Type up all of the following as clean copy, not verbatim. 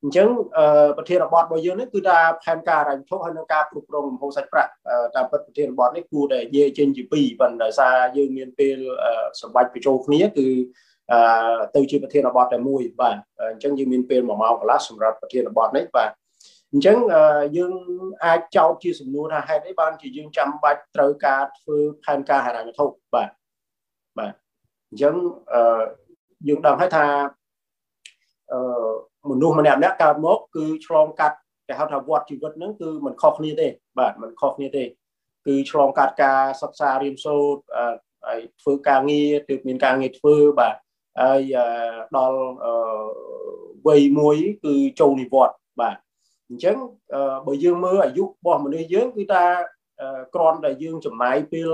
chẳngประเทศบอดบอยนี้คือได้แผนการรันทกให้นักการปลุกรงโฮสัตระตามประเทศบอดนี้กูได้เย่เจนจีปีบันได้ซายืมเงินเป็นสมัยปีโจนี้คือตัวจีประเทศบอดแต่มวยบ้านchẳngยืมเงินเป็นหมอเมากลัสสำหรับประเทศบอดนี้บ้านchẳngยืมอาเจ้าจีสมนุนให้ได้บ้านที่ยืมจำบัตรตรการฟื้นแผนการหารันทกบ้านchẳngยืมดังให้ทาmình nuôi mình làm nét cao mốt cứ tròn cắt cái hao thảo vọt chỉ vật nữa cứ mình khóc như thế bạn mình khóc như thế cứ tròn cắt ca sắp xa riêng sâu phơi ca nghi được miền ca nghi phơi bạn đo vây muối cứ trâu thì vọt bạn chứ bởi dương mưa ở giúp bọn mình đi dưới người ta con đại dương chấm máy pil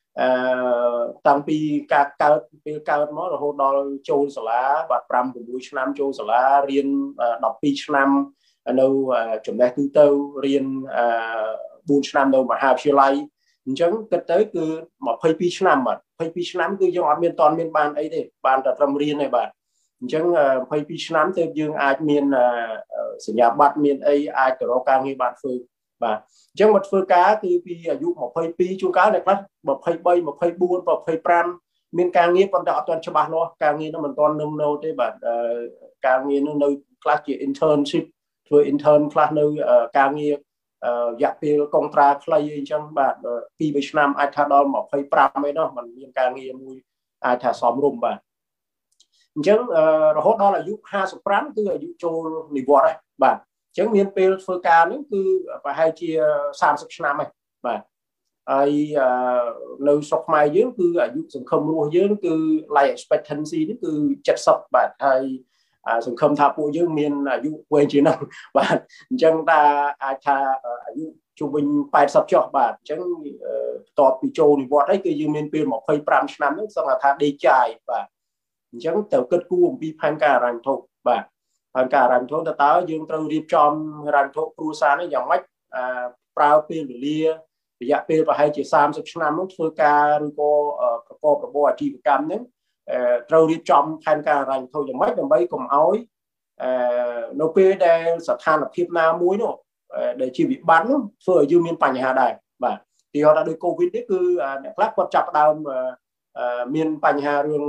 tăng pi cao nó là hôm đó châu sả lá bạc ram của buổi năm châu sả lá riêng đọc pi năm đâu chuẩn bị tư tâu riêng buổi năm đâu mà hai chiều lại chẳng cái tới cứ một pi năm mà pi năm cứ do miền toàn miền ban ấy đấy ban đặt làm riêng này bạn chẳng pi năm tới dương ai miền sự nhà bạn miền ấy ai có càng như bạn phương và chẳng một phương cá từ pi dụ một pi chung cá này khác một bay một buôn một pram miền càng nghĩa còn đỏ toàn cho bạn lo càng nghĩa nó mình toàn nông nô thế bạn càng nghĩa nó nơi class chỉ internship rồi intern class nơi càng nghĩa dạy pi contract clay chẳng bạn pi Việt Nam ai thà đó một pram ấy đó mình miền càng nghĩa mui ai thà xóm rùm bạn chẳng rồi đó là dụ 20 pram cứ dụ cho nỉ vọt này bạn chẳng miền Tây phơi cá nữa cứ phải hai chia 30 năm này mà ai nơi sọc mai dưới cứ ở dưới không mua dưới cứ life expectancy nó cứ chặt sập bạn hay sừng không tháp bộ dưới miền ở dưới quê chỉ năng bạn chẳng ta ai tha ở dưới trung bình phải sập cho bạn chẳng tọt bị trâu thì vọt đấy cứ dưới miền Tây một phơi 5 năm nữa xong là tha đi chạy và chẳng tàu kết cua bị phanh cả ràng thục bạn hàng cả ràng thôn ta dương trâu điệp tròn ràng thôn cua sa nó dòng mách prao pin lia bây giờ pin và hai chỉ 30 năm lúc phơi ca rồi có bộ chỉ cam nữa trâu điệp tròn hàng cả ràng thôn dòng mách làm bay cùng ói nô pin đây sát than là thiệp na muối nữa để chỉ bị bắn phơi dương miền Pành Hà Đài và thì họ đã được covid đấy cứ lắc quạt chặt đau miền Pành Hà rương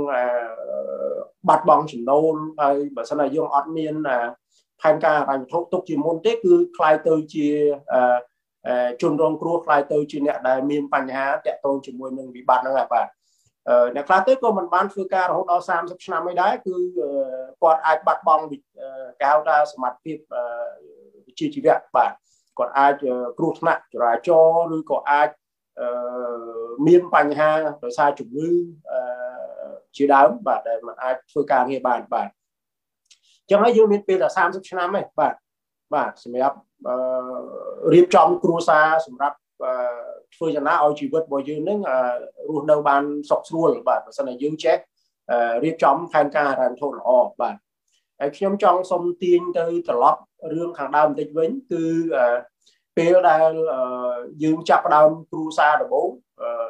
bắt bóng chỉnh đâu hay bởi sau này dương ọt miền thành ca thành thúc tục chỉ môn tết cứ khai từ chia chôn rong cua khai từ chia nẹt đại miền Pành Hà tẹt tôn chỉ môi mình bị bắt nữa là bạn nẹt khai tết có mình bán phơi ca rồi đó 30 năm mới đấy cứ còn ai bắt bóng bị cao ra smart tip chia chỉ việc bạn còn ai cua nặng rồi cho rồi có ai miền Pành Hà rồi sai chủng ngư chỉ đám bạn để mà ai phơi ca nghe bạn trong ấy dương miền Tây là 30 năm này bạn sẽ riêng trong cua sa sầm rập phơi cho nó ao chỉ vật bồi dương nước luôn đâu ban sọc xuôi bạn sau này dương chết riêng trong thành ca thành thôn lọ bạn khi trong sông tiên tới từ lót riêng hàng đam tịch vĩnh từ pê đã dương chặt đam cua sa được 4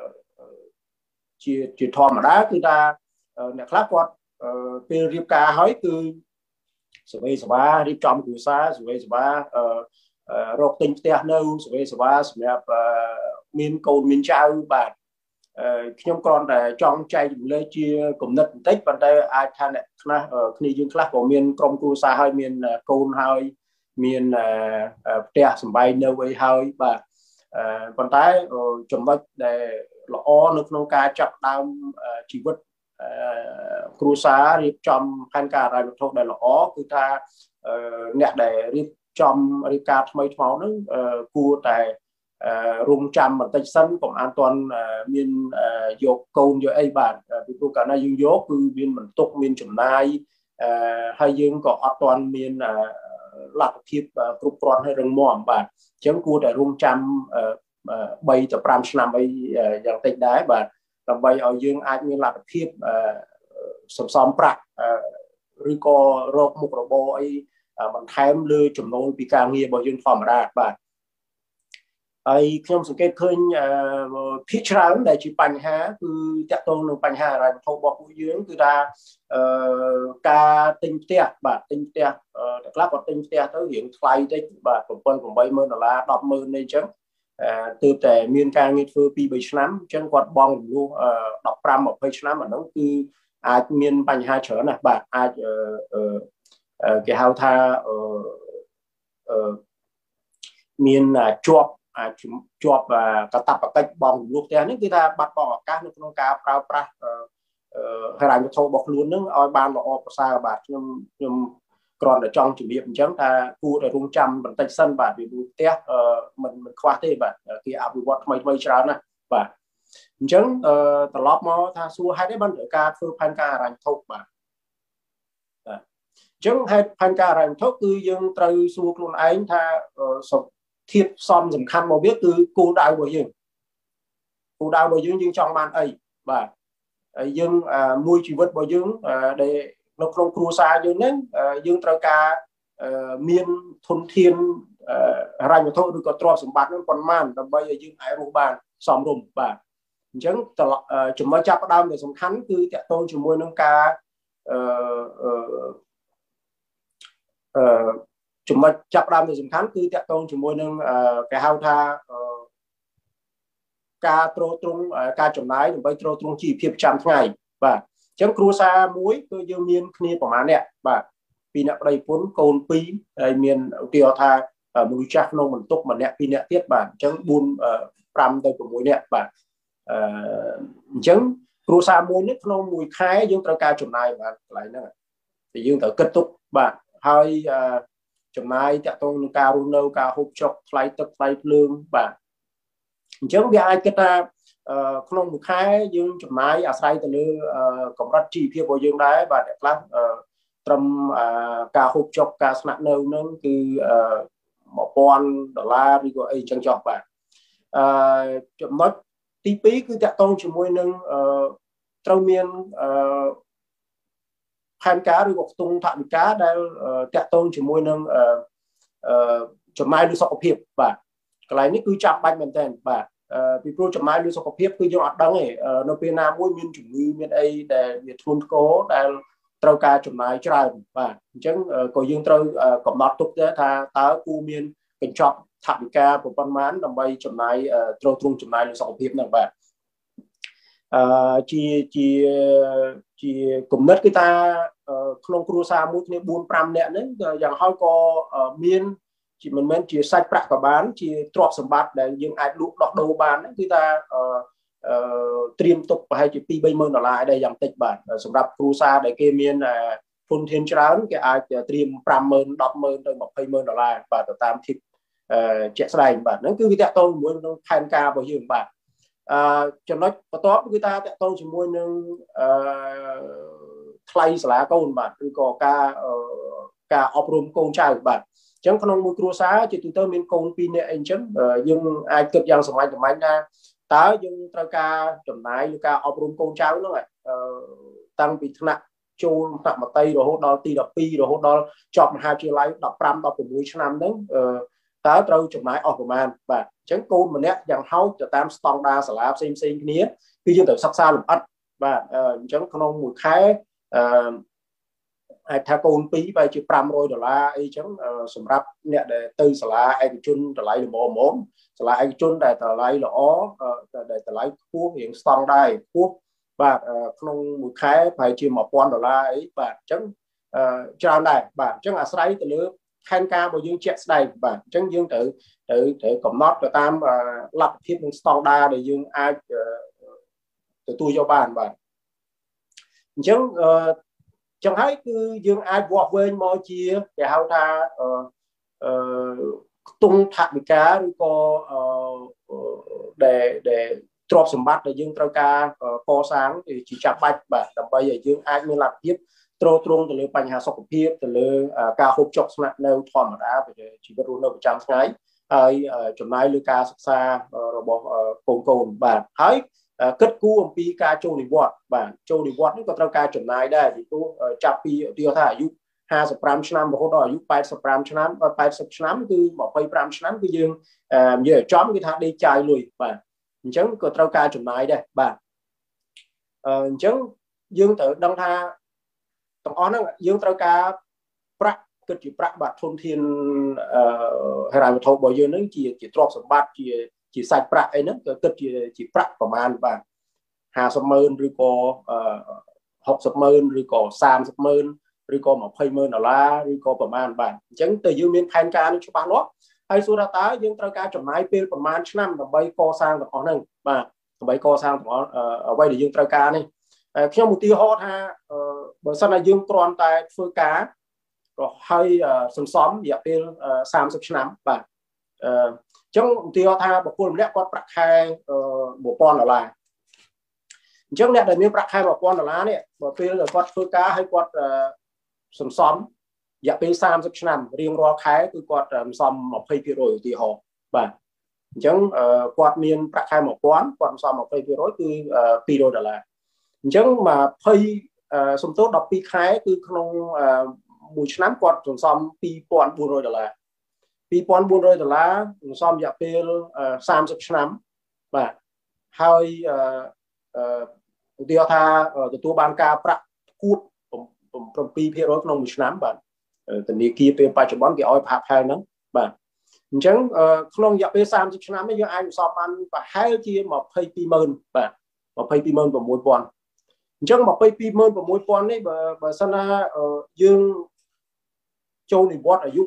chỉ thò mà đá cứ ta nè khác quạt pê riêng ca hỏi từ sợi ba riêng trong cua sa sợi ba rọc tinh tè nâu sợi ba miền cồn miền trao bạn nhóm con là trong chay lấy chia cùng đất tích bàn tay ai than này khi dương khác của miền trong cua sa hai miền cồn hai miền tè sợi bay nâu với hai bạn bàn tay chuẩn bị để lọ nước nông ca chặt đam chỉ vật cua sa riêng trong khăn cà ra thuộc để lọ cứ ta nẹt để riêng trong riêng ca mấy máu nữa cua tại rung trăm mà tây sân cũng an toàn miền dọc cồn cho ai bạn vì cua cả này dương dốt cứ miền mình tục miền chủng này hay dương có an toàn miền lạc thiệp cục tròn hay rừng mỏm bạn chấm cua tại rung trăm bay tập ram năm bay dạng tịch đá bạn làm bay ở dương ai miền lạc thiệp sầm sầm bạc rồi có rọc một robot ấy mình thêm lừa chủng nôi bị càng nhiều bởi dương phòng ra bạn ហើយខ្ញុំសង្កេតឃើញភាគច្រើនដែលជាបញ្ហាគឺតាក់ទងនឹងបញ្ហាហិរញ្ញវត្ថុរបស់ពួកយើងគឺថាការទិញផ្ទះបាទទិញផ្ទះតែខ្លះគាត់ទិញផ្ទះទៅរៀងថ្លៃតិចបាទ$7,000-$8,000 $10,000នេះអញ្ចឹងទើបតែមានការងារធ្វើ 2-3 ឆ្នាំអញ្ចឹងគាត់បង់ចំនួន15-20 ឆ្នាំអានោះគឺអាចមានបញ្ហាច្រើនណាស់បាទអាចគេហៅថាមានជាប់កតាបកិច្ចបង់ចំនួនផ្ទះនេះគឺថាបាត់បង់ឱកាសនៅក្នុងការប្រើប្រាស់ហិរញ្ញវត្ថុរបស់ខ្លួននឹងឲ្យបានល្អប្រសើរបាទខ្ញុំគ្រាន់តែចង់ជម្រាបអញ្ចឹងថាគួរតែរងចាំបន្តិចសិនបាទពីព្រោះផ្ទះមិនខ្វះទេបាទគេអភិវឌ្ឍថ្មីច្រើនណាស់បាទអញ្ចឹងត្រឡប់មកថាសួរហេតុអីបានត្រូវការធ្វើផែនការហិរញ្ញវត្ថុបាទអញ្ចឹងហេតុផែនការហិរញ្ញវត្ថុគឺយើងត្រូវសួរខ្លួនឯងថាធៀបសំខាន់មកវាគឺគោលដៅរបស់យើងយើងចង់បានអីបាទហើយយើងមួយជីវិតរបស់យើងដែលនៅក្នុងគ្រួសារយើងហ្នឹងយើងត្រូវការមានធនធានហិរញ្ញវត្ថុឬក៏ទ្រព្យសម្បត្តិហ្នឹងប៉ុន្មានដើម្បីឲ្យយើងអាចរស់បានសមរម្យបាទអញ្ចឹងចំណុចចាប់ផ្ដើមដែលសំខាន់គឺតាក់ទងជាមួយនឹងការចំណុចចាប់ផ្ដើមដែលសំខាន់គឺតាក់ទងជាមួយនឹងគេហៅថាការទ្រទ្រង់ការចំណាយដើម្បីទ្រទ្រង់ជីវភាពប្រចាំថ្ងៃបាទអញ្ចឹងគ្រួសារមួយគឺយើងមានគ្នាប្រហែលអ្នកបាទ2អ្នកប្តីប្រពន្ធកូន2ហើយមានឧទាហរណ៍ថាមនុស្សចាស់ក្នុងបន្ទុកម្នាក់2អ្នកទៀតបាទអញ្ចឹង5ទៅ6អ្នកបាទអញ្ចឹងគ្រួសារមួយនេះក្នុងមួយខែយើងត្រូវការចំណាយបាទកន្លែងហ្នឹងតែយើងត្រូវគិតទុកបាទហើយចំណាយតាក់ទងនឹងការរស់នៅការហូបចុកថ្លៃទឹកថ្លៃភ្លើងបាទអញ្ចឹងវាអាចគិតថាក្នុងមួយខែយើងចំណាយអាស្រ័យទៅលើកម្រិតជីវភាពរបស់យើងដែរបាទអ្នកខ្លះត្រឹមការហូបចុកការស្នាក់នៅនឹងគឺ$1,000ឬក៏អីចឹងចុះបាទចំណុចទី2គឺតាក់ទងជាមួយនឹងត្រូវមានផែនការឬក៏ខ្ទង់ថវិកាដែលតាក់ទងជាមួយនឹងចំណាយលើសុខភាពបាទកន្លែងនេះគឺចាំបាច់មែនទែនបាទពីព្រោះចំណាយលើសុខភាពគឺយើងអត់ដឹងទេនៅពេលណាមួយមានជំងឺមានអីដែលវាធ្ងន់ធ្ងរដែលត្រូវការចំណាយច្រើនបាទអញ្ចឹងក៏យើងត្រូវកំណត់ទុកដែរថាតើគួរមានកញ្ចប់ថវិកាប៉ុន្មានដើម្បីចំណាយទ្រទ្រង់ចំណាយលើសុខភាពហ្នឹងបាទជាគំនិតគឺថាក្នុងគ្រួសារមួយគ្នា 4-5 នាក់ហ្នឹងយ៉ាងហោចក៏មានជាមិនមែនជាសាច់ប្រាក់ក៏បានជាទ្រព្យសម្បត្តិដែលយើងអាចលក់ដោះដូរបានគឺថាត្រៀមទុកប្រហែលជា$2-3,000ដែរយ៉ាងតិចបាទសម្រាប់គ្រួសារដែលគេមានធនធានច្រើនគេអាចត្រៀម$5,000 $10,000ទៅ$20,000បាទទៅតាមធៀបជាក់ស្ដែងបាទហ្នឹងគឺវាតាក់ទងជាមួយនឹងផែនការរបស់យើងបាទចំណុចបន្ទាប់គឺថាតាក់ទងជាមួយនឹងថ្លៃសាលាកូនបាទឬក៏ការអប់រំកូនចៅបាទអញ្ចឹងក្នុងមួយគ្រួសារជាទូទៅមានកូន2នាក់អីអញ្ចឹងយើងអាចគិតយ៉ាងសម្រាប់ថាតើយើងត្រូវការចំណាយលើការអប់រំកូនចៅហ្នឹងតាំងពីថ្នាក់ចូលថ្នាក់មត្តេយ្យរហូតដល់ទី12រហូតដល់ចប់មហាវិទ្យាល័យ15-16 ឆ្នាំហ្នឹងតើត្រូវចំណាយអស់ប្រមាណបាទអញ្ចឹងកូនម្នាក់យ៉ាងហោចទៅតាមស្តង់ដារសាលាផ្សេងគ្នាគឺយើងត្រូវសិក្សាលម្អិតបាទអញ្ចឹងក្នុងមួយខែអាចថាកូន2បែរជា$500អីចឹងសម្រាប់អ្នកដែលទៅសាលាឯកជនតម្លៃល្មមសាលាឯកជនដែលតម្លៃល្អដែលតម្លៃខ្ពស់រៀងស្តង់ដារខ្ពស់បាទក្នុងមួយខែប្រហែលជា$1,000អីបាទអញ្ចឹងច្រើនដែរបាទអញ្ចឹងអាស្រ័យទៅលើផែនការរបស់យើងជាក់ស្ដែងបាទអញ្ចឹងយើងត្រូវកំណត់ទៅតាមលទ្ធភាពនិងស្តង់ដារដែលយើងអាចទទួលយកបានបាទអញ្ចឹងចឹងហើយគឺយើងអាចវាស់វែងមកជាគេហៅថាខ្ទង់ថវិកាឬក៏ដែលទ្រព្យសម្បត្តិដែលយើងត្រូវការកសាងជាចាំបាច់បាទដើម្បីឲ្យយើងអាចមានលទ្ធភាពទ្រទ្រង់ទៅលើបញ្ហាសុខភាពទៅលើការហូបចុកស្នាក់នៅធម្មតាជីវិតរស់នៅប្រចាំថ្ងៃហើយចំណាយលើការសិក្សារបស់កូនបាទហើយគិតគូរអំពីការចូលនិវត្តន៍បាទចូលនិវត្តន៍នេះក៏ត្រូវការចំណាយដែរពីព្រោះចាប់ពីឧទាហរណ៍ថាអាយុ 55 ឆ្នាំរហូតដល់អាយុ85ឆ្នាំ80ឆ្នាំគឺ25ឆ្នាំគឺយើងនិយាយចំគឺថាដេកចាយលុយបាទអញ្ចឹងក៏ត្រូវការចំណាយដែរបាទអញ្ចឹងយើងត្រូវដឹងថាទាំងអស់ហ្នឹងយើងត្រូវការប្រាក់គិតជាប្រាក់បាទធនធានហិរញ្ញវត្ថុរបស់យើងហ្នឹងជាទ្រព្យសម្បត្តិជាសាច់ប្រាក់អីហ្នឹងក៏គិតជាប្រាក់ប្រមាណបាទ50,000ឬក៏60,000ឬក៏30,000ឬក៏$20,000ឬក៏ប្រមាណបាទអញ្ចឹងទៅយើងមានផែនការនេះច្បាស់លាស់ហើយសួរថាតើយើងត្រូវការចំណាយពេលប្រមាណឆ្នាំដើម្បីកសាងទាំងអស់ហ្នឹងបាទដើម្បីកសាងទាំងអស់អ្វីដែលយើងត្រូវការនេះខ្ញុំឧទាហរណ៍ថាបើសិនតែយើងគ្រាន់តែធ្វើការហើយសន្សំរយៈពេល30ឆ្នាំបាទអញ្ចឹងឧទាហរណ៍ថាបុគ្គលម្នាក់គាត់ប្រាក់ខែ$1,000អញ្ចឹងអ្នកដែលមានប្រាក់ខែ$1,000នេះបើពេលគាត់ធ្វើការហើយគាត់សន្សំរយៈពេល30ឆ្នាំរៀងរាល់ខែគឺគាត់សន្សំ 20% ឧទាហរណ៍បាទអញ្ចឹងគាត់មានប្រាក់ខែ$1,000គាត់សន្សំ 20% គឺ$200អញ្ចឹង20សំទោស12ខែគឺក្នុងមួយឆ្នាំគាត់សន្សំ$2,400 $2,400សន្សំរយៈពេល30ឆ្នាំបាទហើយឧទាហរណ៍ថាទទួលបានការប្រាក់គួត 7% ក្នុងមួយឆ្នាំបាទធនាគារពេលបច្ចុប្បន្នគេឲ្យផាកហ្នឹងបាទអញ្ចឹងក្នុងរយៈពេល30ឆ្នាំនេះយើងអាចសន្សំបានប្រហែលជា22,000បាទ22,600អញ្ចឹង22,600នេះបើសិនណាយើងចូលនិវត្តន៍អាយុ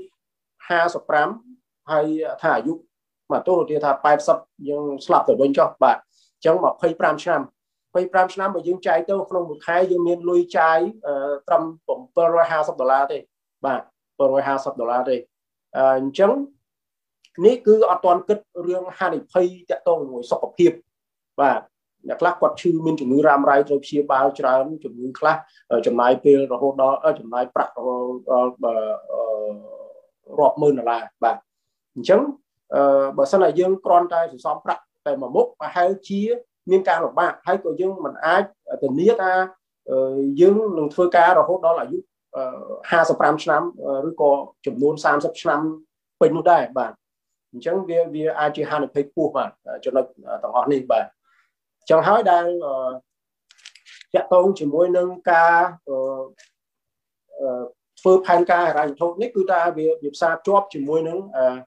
55ហើយថាអាយុមកទោះទៅថា80យើងស្លាប់ទៅវិញចុះបាទអញ្ចឹង25ឆ្នាំ25ឆ្នាំបើយើងចាយទៅក្នុងមួយខែយើងមានលុយចាយត្រឹម$750ទេបាទ$750ទេអញ្ចឹងនេះគឺអត់ទាន់គិតរឿងហានិភ័យតាក់ទងជាមួយសុខភាពបាទអ្នកខ្លះគាត់ឈឺមានជំងឺរ៉ាំរ៉ៃត្រូវព្យាបាលច្រើនជំងឺខ្លះចំណាយពេលរហូតដល់ចំណាយប្រាក់រាប់ម៉ឺន$បាទអញ្ចឹងបើសិនតែយើងគ្រាន់តែសន្សំប្រាក់តែមួយមុខប្រហែលជាមានការលំបាកហើយក៏យើងមិនអាចធានាថាយើងនឹងធ្វើការរហូតដល់អាយុ55ឆ្នាំឬក៏ចំនួន30ឆ្នាំពេញនោះដែរបាទអញ្ចឹងវាអាចជាហានិភ័យខ្ពស់បាទចំណុចទាំងអស់នេះបាទចឹងហើយដែលតាក់ទងជាមួយនឹងការធ្វើផែនការហិរញ្ញវត្ថុនេះគឺថាវាផ្សារភ្ជាប់ជាមួយនឹង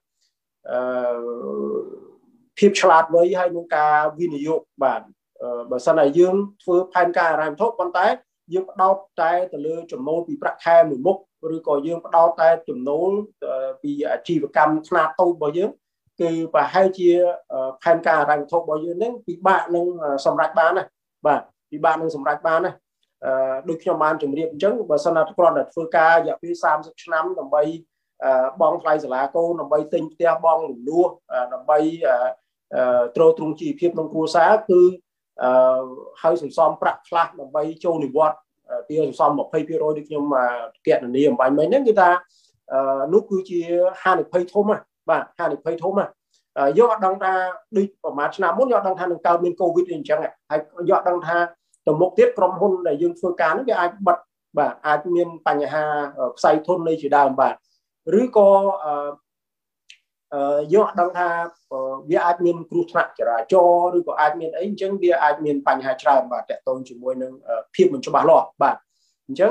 ភាពឆ្លាតវៃហើយនឹងការវិនិយោគបាទបើសិនតែយើងធ្វើផែនការហិរញ្ញវត្ថុប៉ុន្តែយើងផ្ដោតតែទៅលើចំណូលពីប្រាក់ខែមួយមុខឬក៏យើងផ្ដោតតែចំណូលពីអាជីវកម្មខ្នាតតូចរបស់យើងគឺប្រហែលជាផែនការហិរញ្ញវត្ថុរបស់យើងនឹងពិបាកនឹងសម្រេចបានណាបាទពិបាកនឹងសម្រេចបានណាដូចខ្ញុំបានជម្រាបអញ្ចឹងបើសិនណាគ្រាន់តែធ្វើការរយៈពេល30ឆ្នាំដើម្បីបងថ្លៃសាលាកូនដើម្បីទិញផ្ទះបងរំលោះដើម្បីទ្រទ្រង់ជីវភាពក្នុងគ្រួសារគឺហើយសន្សំប្រាក់ខ្លះដើម្បីចូលនិវត្តន៍វាសន្សំ 20% ដូចខ្ញុំគណនាអំបញ្ញមិញហ្នឹងគឺថានោះគឺជាហានិភ័យធំណាបាទហានិភ័យធំណាយកអត់ដឹងថាដូចប្រហែលឆ្នាំមុនយកអត់ដឹងថានឹងកើតមានកូវីដអីអញ្ចឹងហើយយកអត់ដឹងថាទៅមុខទៀតក្រុមហ៊ុនដែលយើងធ្វើការនេះវាអាចបិទបាទអាចមានបញ្ហាផ្សៃធននៃជាដើមបាទឬក៏យកអត់ដឹងថាវាអាចមានគ្រោះថ្នាក់ចរាចរណ៍ឬក៏អាចមានអីអញ្ចឹងវាអាចមានបញ្ហាច្រើនបាទតាក់ទងជាមួយនឹងភាពមិនច្បាស់លាស់បាទអញ្ចឹង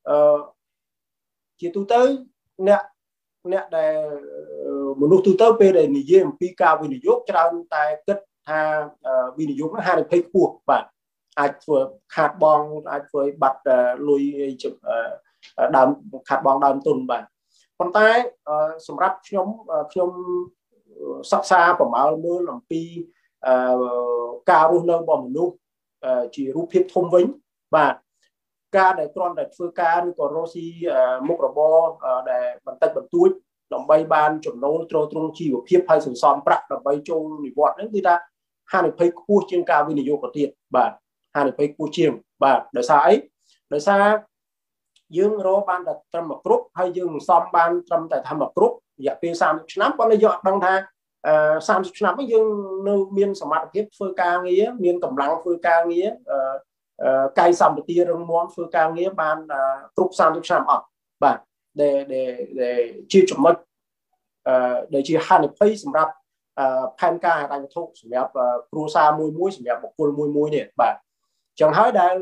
ជាទូទៅអ្នកដែលមនុស្សទូទៅពេលដែលនិយាយអំពីការវិនិយោគច្រើនតែគិតថាវិនិយោគនោះហានិភ័យខ្ពស់បាទអាចធ្វើខាតបង់អាចធ្វើឲ្យបាត់លុយដើមខាតបង់ដើមទុនបាទប៉ុន្តែសម្រាប់ខ្ញុំសិក្សាប្រមាលមើលអំពីការរស់នៅរបស់មនុស្សជារូបភាពធំវិញបាទការដែលគ្រាន់តែធ្វើការឬក៏រកស៊ីមុខរបរដែលបន្តិចបន្តួចដើម្បីបានចំណូលទ្រទ្រង់ជីវភាពហើយសន្សំប្រាក់ដើម្បីចូលនិវត្តន៍ហ្នឹងគឺថាហានិភ័យខ្ពស់ជាងការវិនិយោគទៅទៀតបាទហានិភ័យខ្ពស់ជាងបាទដោយសារអីដោយសារយើងរកបានតែត្រឹមមួយគ្រប់ហើយយើងសន្សំបានត្រឹមតែថាមួយគ្រប់រយៈពេល30ឆ្នាំប៉ុន្តែយើងអត់ដឹងថា30ឆ្នាំនេះយើងនៅមានសមត្ថភាពធ្វើការងារមានកម្លាំងធ្វើការងារកាយសម្បទារឹងមាំធ្វើការងារបានគ្រប់30ឆ្នាំអត់បាទ để chia chủng mạch để chia hai được phây sầm rạp pan ca đang thuộc sầm rạp cruza mũi sầm rạp một cua mũi này bà chẳng hỏi đang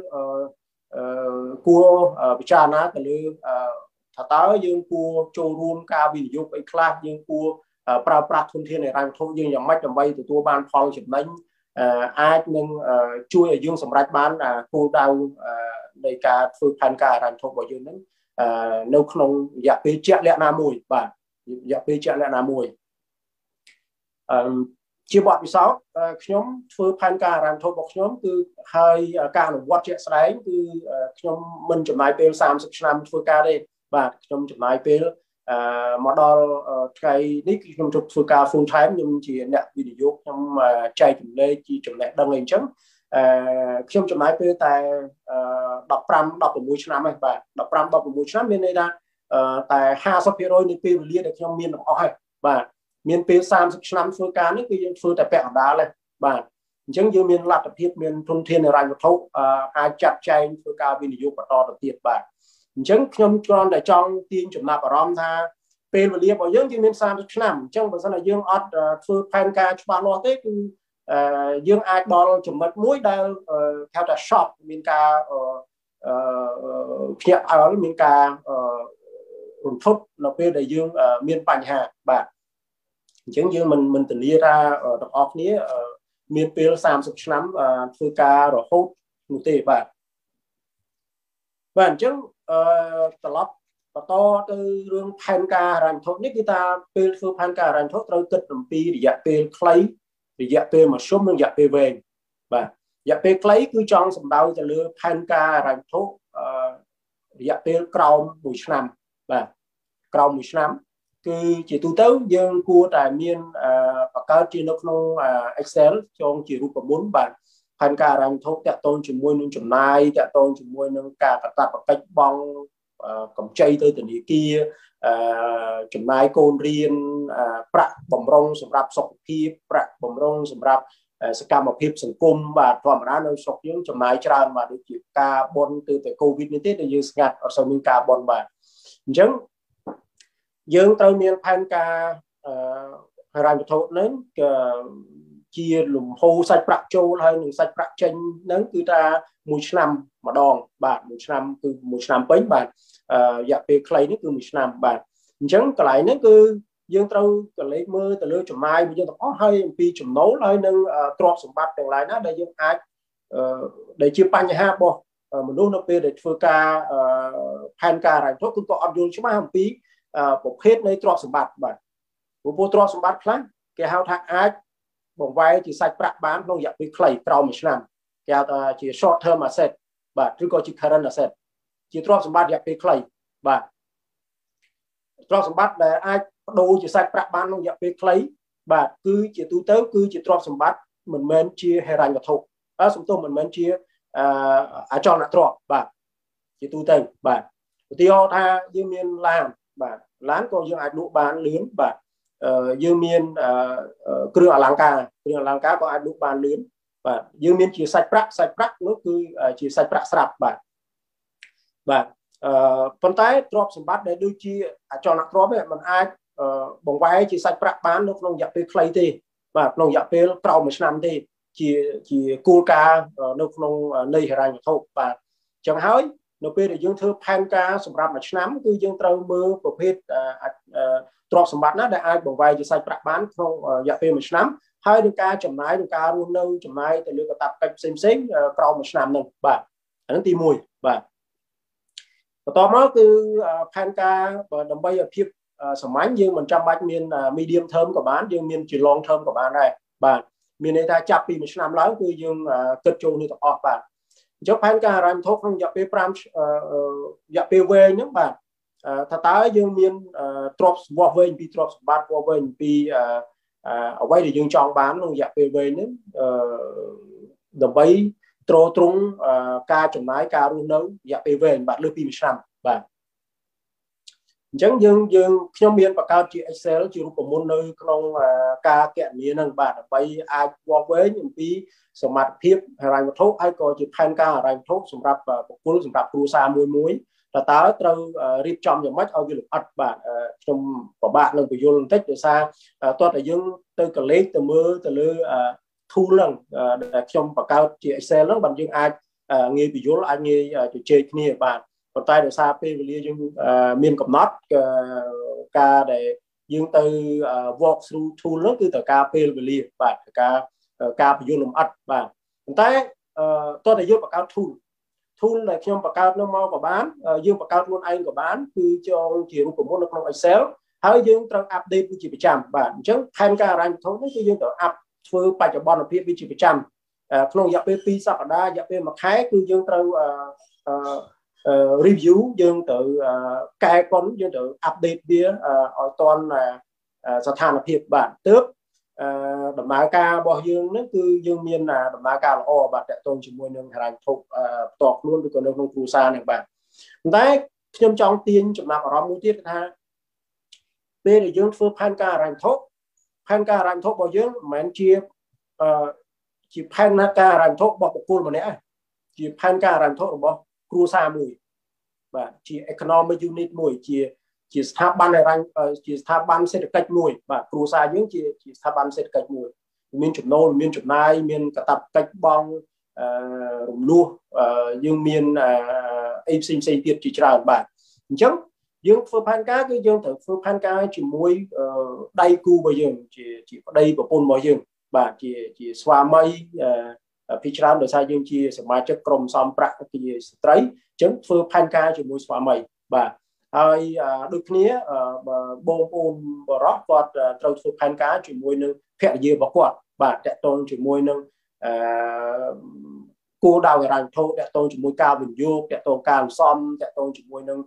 cua cha ná từ thật tới dương cua châu ruộng ca ví dụ cái class dương cua pra thôn thiên này đang thuộc dươngอย่างไม่จำเป็นตัวban phong chụp đánh ai nên chui ở dương sầm rạp ban cua đàoในการฝึกพันการรันทบอยู่นั้นนกนงอยากไปเจาะแหลนามวยบ่าอยากไปเจาะแหลนามวยชีบอดปีสองขยมฝึกพันการรันทบบอกขยมคือให้การวัดเจาะสไลด์คือขยมมันจำนายเป็น30 ឆ្នាំฝึกการได้บ่าขยมจำนายเป็นมาดอลไงนี่ขยมฝึกการฟูลไทม์ยังจีเนี่ยวิดีโอยังใจจุ่มเลยจีจุ่มแหลดังเองจังខ្ញុំចំណាយពេលតែ15-16 ឆ្នាំហ្នឹងបាទ15-16 ឆ្នាំមានន័យថាតែ 50% នៃពេលវេលាដែលខ្ញុំមានទាំងអស់ហើយបាទមានពេល30 ឆ្នាំធ្វើការនេះគឺយើងធ្វើតែពាក់កណ្ដាលទេបាទអញ្ចឹងយើងមានលទ្ធភាពមានធនធានហិរញ្ញវត្ថុអាចចាត់ចែងធ្វើការវិនិយោគបន្តទៅទៀតបាទអញ្ចឹងខ្ញុំគ្រាន់តែចង់ទាញចំណាប់អារម្មណ៍ថាពេលវេលារបស់យើងមាន30 ឆ្នាំអញ្ចឹងបើសិនជាយើងអត់ធ្វើផែនការច្បាស់លាស់ទេគឺយើងអាចដល់ចំណុចមួយដែលហៅថា shop មានការភ្ញាក់ផ្អើលមានការរន្ធត់នៅពេលដែលយើងមានបញ្ហាបាទអញ្ចឹងយើងមិនធានាថាទាំងអស់គ្នាមានពេល30 ឆ្នាំធ្វើការរហូតនោះទេបាទអញ្ចឹងត្រឡប់បន្តទៅរឿងផែនការហិរញ្ញវត្ថុនេះគឺថាពេលធ្វើផែនការហិរញ្ញវត្ថុត្រូវគិតអំពីរយៈពេលខ្លីរយៈពេលមធ្យមនិងរយៈពេលវែងបាទរយៈពេលខ្លីគឺចង់សំដៅទៅលើផែនការហិរញ្ញវត្ថុរយៈពេលក្រោម1 ឆ្នាំបាទក្រោម1 ឆ្នាំគឺជាទូទៅយើងគួរតែមានបង្កើតជានៅក្នុង Excel ចងជារូបមន្តបាទផែនការហិរញ្ញវត្ថុតាក់ទងជាមួយនឹងចំណាយតាក់ទងជាមួយនឹងការកាតព្វកិច្ចបង់កម្ចីទៅធនាគារចំណាយកូនរៀនប្រាក់បំរុងសម្រាប់សុខភាពប្រាក់បំរុងសម្រាប់សកម្មភាពសង្គមបាទធម្មតានៅស្រុកយើងចំណាយច្រើនបាទដូចជាការបន់ទៅតែកូវីដនេះទេដែលយើងស្ងាត់អត់សូវមានការបន់បាទអញ្ចឹងយើងត្រូវមានផែនការហិរញ្ញវត្ថុនឹងជាលំហូរសាច់ប្រាក់ចូលហើយនឹងសាច់ប្រាក់ចេញហ្នឹងគឺថា1 ឆ្នាំម្ដងបាទ1 ឆ្នាំគឺ1 ឆ្នាំពេញបាទរយៈពេលខ្លីនេះគឺ1 ឆ្នាំបាទអញ្ចឹងកន្លែងហ្នឹងគឺយើងត្រូវកលេចមើលទៅលើចំណាយរបស់យើងទាំងអស់ហើយអំពីចំណូលហើយនឹងទ្រព្យសម្បត្តិទាំងឡាយណាដែលយើងអាចដែលជាបញ្ហារបស់មនុស្សនៅពេលដែលធ្វើការផែនការហិរញ្ញវត្ថុគឺក៏អត់យល់ច្បាស់អំពីប្រភេទនៃទ្រព្យសម្បត្តិបាទព្រោះទ្រព្យសម្បត្តិខ្លះគេហៅថាអាចបង្វែរជាសាច់ប្រាក់បានក្នុងរយៈពេលខ្លីក្រោម1 ឆ្នាំគេហៅថាជា short term asset បាទឬក៏ជា current asset ជាទ្រព្យសម្បត្តិរយៈពេលខ្លីបាទទ្រព្យសម្បត្តិដែលអាចបដូរជាសាច់ប្រាក់បានក្នុងរយៈពេលខ្លីបាទគឺជាទូទៅគឺជាទ្រព្យសម្បត្តិមិនមែនជាហិរញ្ញវត្ថុសំទោសមិនមែនជាអចលនទ្រព្យបាទជាទូទៅបាទឧទាហរណ៍ថាយើងមានឡានបាទឡានក៏យើងអាចលក់បានលឿនបាទយើងមានគ្រឿងអលង្ការក៏អាចលក់បានលឿនបាទយើងមានជាសាច់ប្រាក់នោះគឺជាសាច់ប្រាក់ស្រាប់បាទប៉ុន្តែទ្រព្យសម្បត្តិដែលដូចជាអចលនទ្រព្យมันអាចបង្វែរជាសាច់ប្រាក់បាននៅក្នុងរយៈពេលខ្លីទេបាទក្នុងរយៈពេលក្រោម1 ឆ្នាំទេជាគោលការណ៍នៅក្នុងនៃហិរញ្ញវត្ថុបាទអញ្ចឹងហើយនៅពេលដែលយើងធ្វើផែនការសម្រាប់1 ឆ្នាំគឺយើងត្រូវមើលប្រភេទទ្រព្យសម្បត្តិណាដែលអាចបង្វែរជាសាច់ប្រាក់បានក្នុងរយៈពេល1 ឆ្នាំហើយនឹងការចំណាយនឹងការរស់នៅចំណាយទៅលើកាតព្វកិច្ចផ្សេងក្រោម1 ឆ្នាំហ្នឹងបាទអាហ្នឹងទី1បាទបន្តមកគឺផែនការដើម្បីឲ្យភាពសាមញ្ញយើងមិនចាំបាច់មាន medium term ក៏បានយើងមានជា long term ក៏បានដែរបាទមានន័យថាចាប់ពី1 ឆ្នាំឡើងគឺយើងគិតចូលនេះទាំងអស់បាទអញ្ចឹងផែនការហិរញ្ញវត្ថុក្នុងរយៈពេលរយៈពេលវែងហ្នឹងបាទថាតើយើងមានទ្រព្យវាស់វែងពីទ្រព្យសម្បត្តិវាស់វែងពីអ្វីដែលយើងចង់បានក្នុងរយៈពេលវែងហ្នឹងដើម្បីទ្រទ្រង់ការចំណាយការរស់នៅរយៈពេលវែងបាទលើសពី1 ឆ្នាំបាទអញ្ចឹងខ្ញុំមានបង្កើតជា Excel ជារូបមន្តនៅក្នុងការគណនាហ្នឹងបាទដើម្បីអាចវាស់វែងអំពីសមត្ថភាពហិរញ្ញវត្ថុហើយក៏ជាផែនការហិរញ្ញវត្ថុសម្រាប់បុគ្គលសម្រាប់គ្រួសារមួយ tớ trâu riêng trong những mắt ở du lịch ắt bạn trong của bạn lần du lịch tích từ xa tôi là dương từ cả lấy từ mưa từ lư thu lần trong và cao chị xe lắm bằng dương ai nghe bị du anh nghe chủ chơi kia bạn còn tay từ xa pe về dương miền cầm nót ca để dương từ walk through thu lớn từ ca pe về bạn ca bị du lịch ắt bạn tay tôi là dương và cao thu là khi mà cao nó mau của bán dương và cao luôn anh của bánคือcho chuyện của môn trong Excelហើយយើងត្រូវ update ជាប្រចាំបាទអញ្ចឹងផែនការរ៉ាញ់ធំនេះគឺយើងត្រូវ up ធ្វើបច្ចុប្បន្នភាពវាជាប្រចាំក្នុងរយៈពេល2សប្តាហ៍រយៈពេល1ខែគឺយើងត្រូវ review យើងត្រូវកែកុនយើងត្រូវ update វាឲ្យតាន់ស្ថានភាពបាទទើបដំណើរការរបស់យើងហ្នឹងគឺយើងមានដំណើរការល្អបាទតកតងជាមួយនឹងហិរញ្ញវត្ថុផ្ទាល់ខ្លួនឬក៏នៅក្នុងគ្រួសារនេះបាទប៉ុន្តែខ្ញុំចង់ទាញចំណាប់អារម្មណ៍មួយទៀតថាពេលដែលយើងធ្វើផែនការហិរញ្ញវត្ថុរបស់យើងមិនមែនជាផែនការហិរញ្ញវត្ថុរបស់បុគ្គលម្នាក់ទេជាផែនការហិរញ្ញវត្ថុរបស់គ្រួសារមួយបាទជា economic unit មួយជាស្ថាប័នជាស្ថាប័នសេដ្ឋកិច្ចមួយបាទគ្រួសារយើងជាស្ថាប័នសេដ្ឋកិច្ចមួយមានចំណូលមានចំណាយមានកាតព្វកិច្ចបង់រំលោះយើងមានអីផ្សេងទៀតជាច្រើនបាទអញ្ចឹងយើងធ្វើផែនការគឺយើងត្រូវធ្វើផែនការជាមួយដៃគូរបស់យើងជាប្តីប្រពន្ធរបស់យើងបាទជាស្វាមីពីច្រើនដោយសារយើងជាសមាជិកក្រុមសំប្រាក់ជាស្ត្រីអញ្ចឹងធ្វើផែនការជាមួយស្វាមីបាទហើយដូចគ្នាបងប្អូនបរោះគាត់ត្រូវធ្វើផែនការជាមួយនឹងភរិយារបស់គាត់បាទតកតងជាមួយនឹងគោលដៅហិរញ្ញវត្ថុតកតងជាមួយការវិនិយោគតកតងការសំតកតងជាមួយនឹង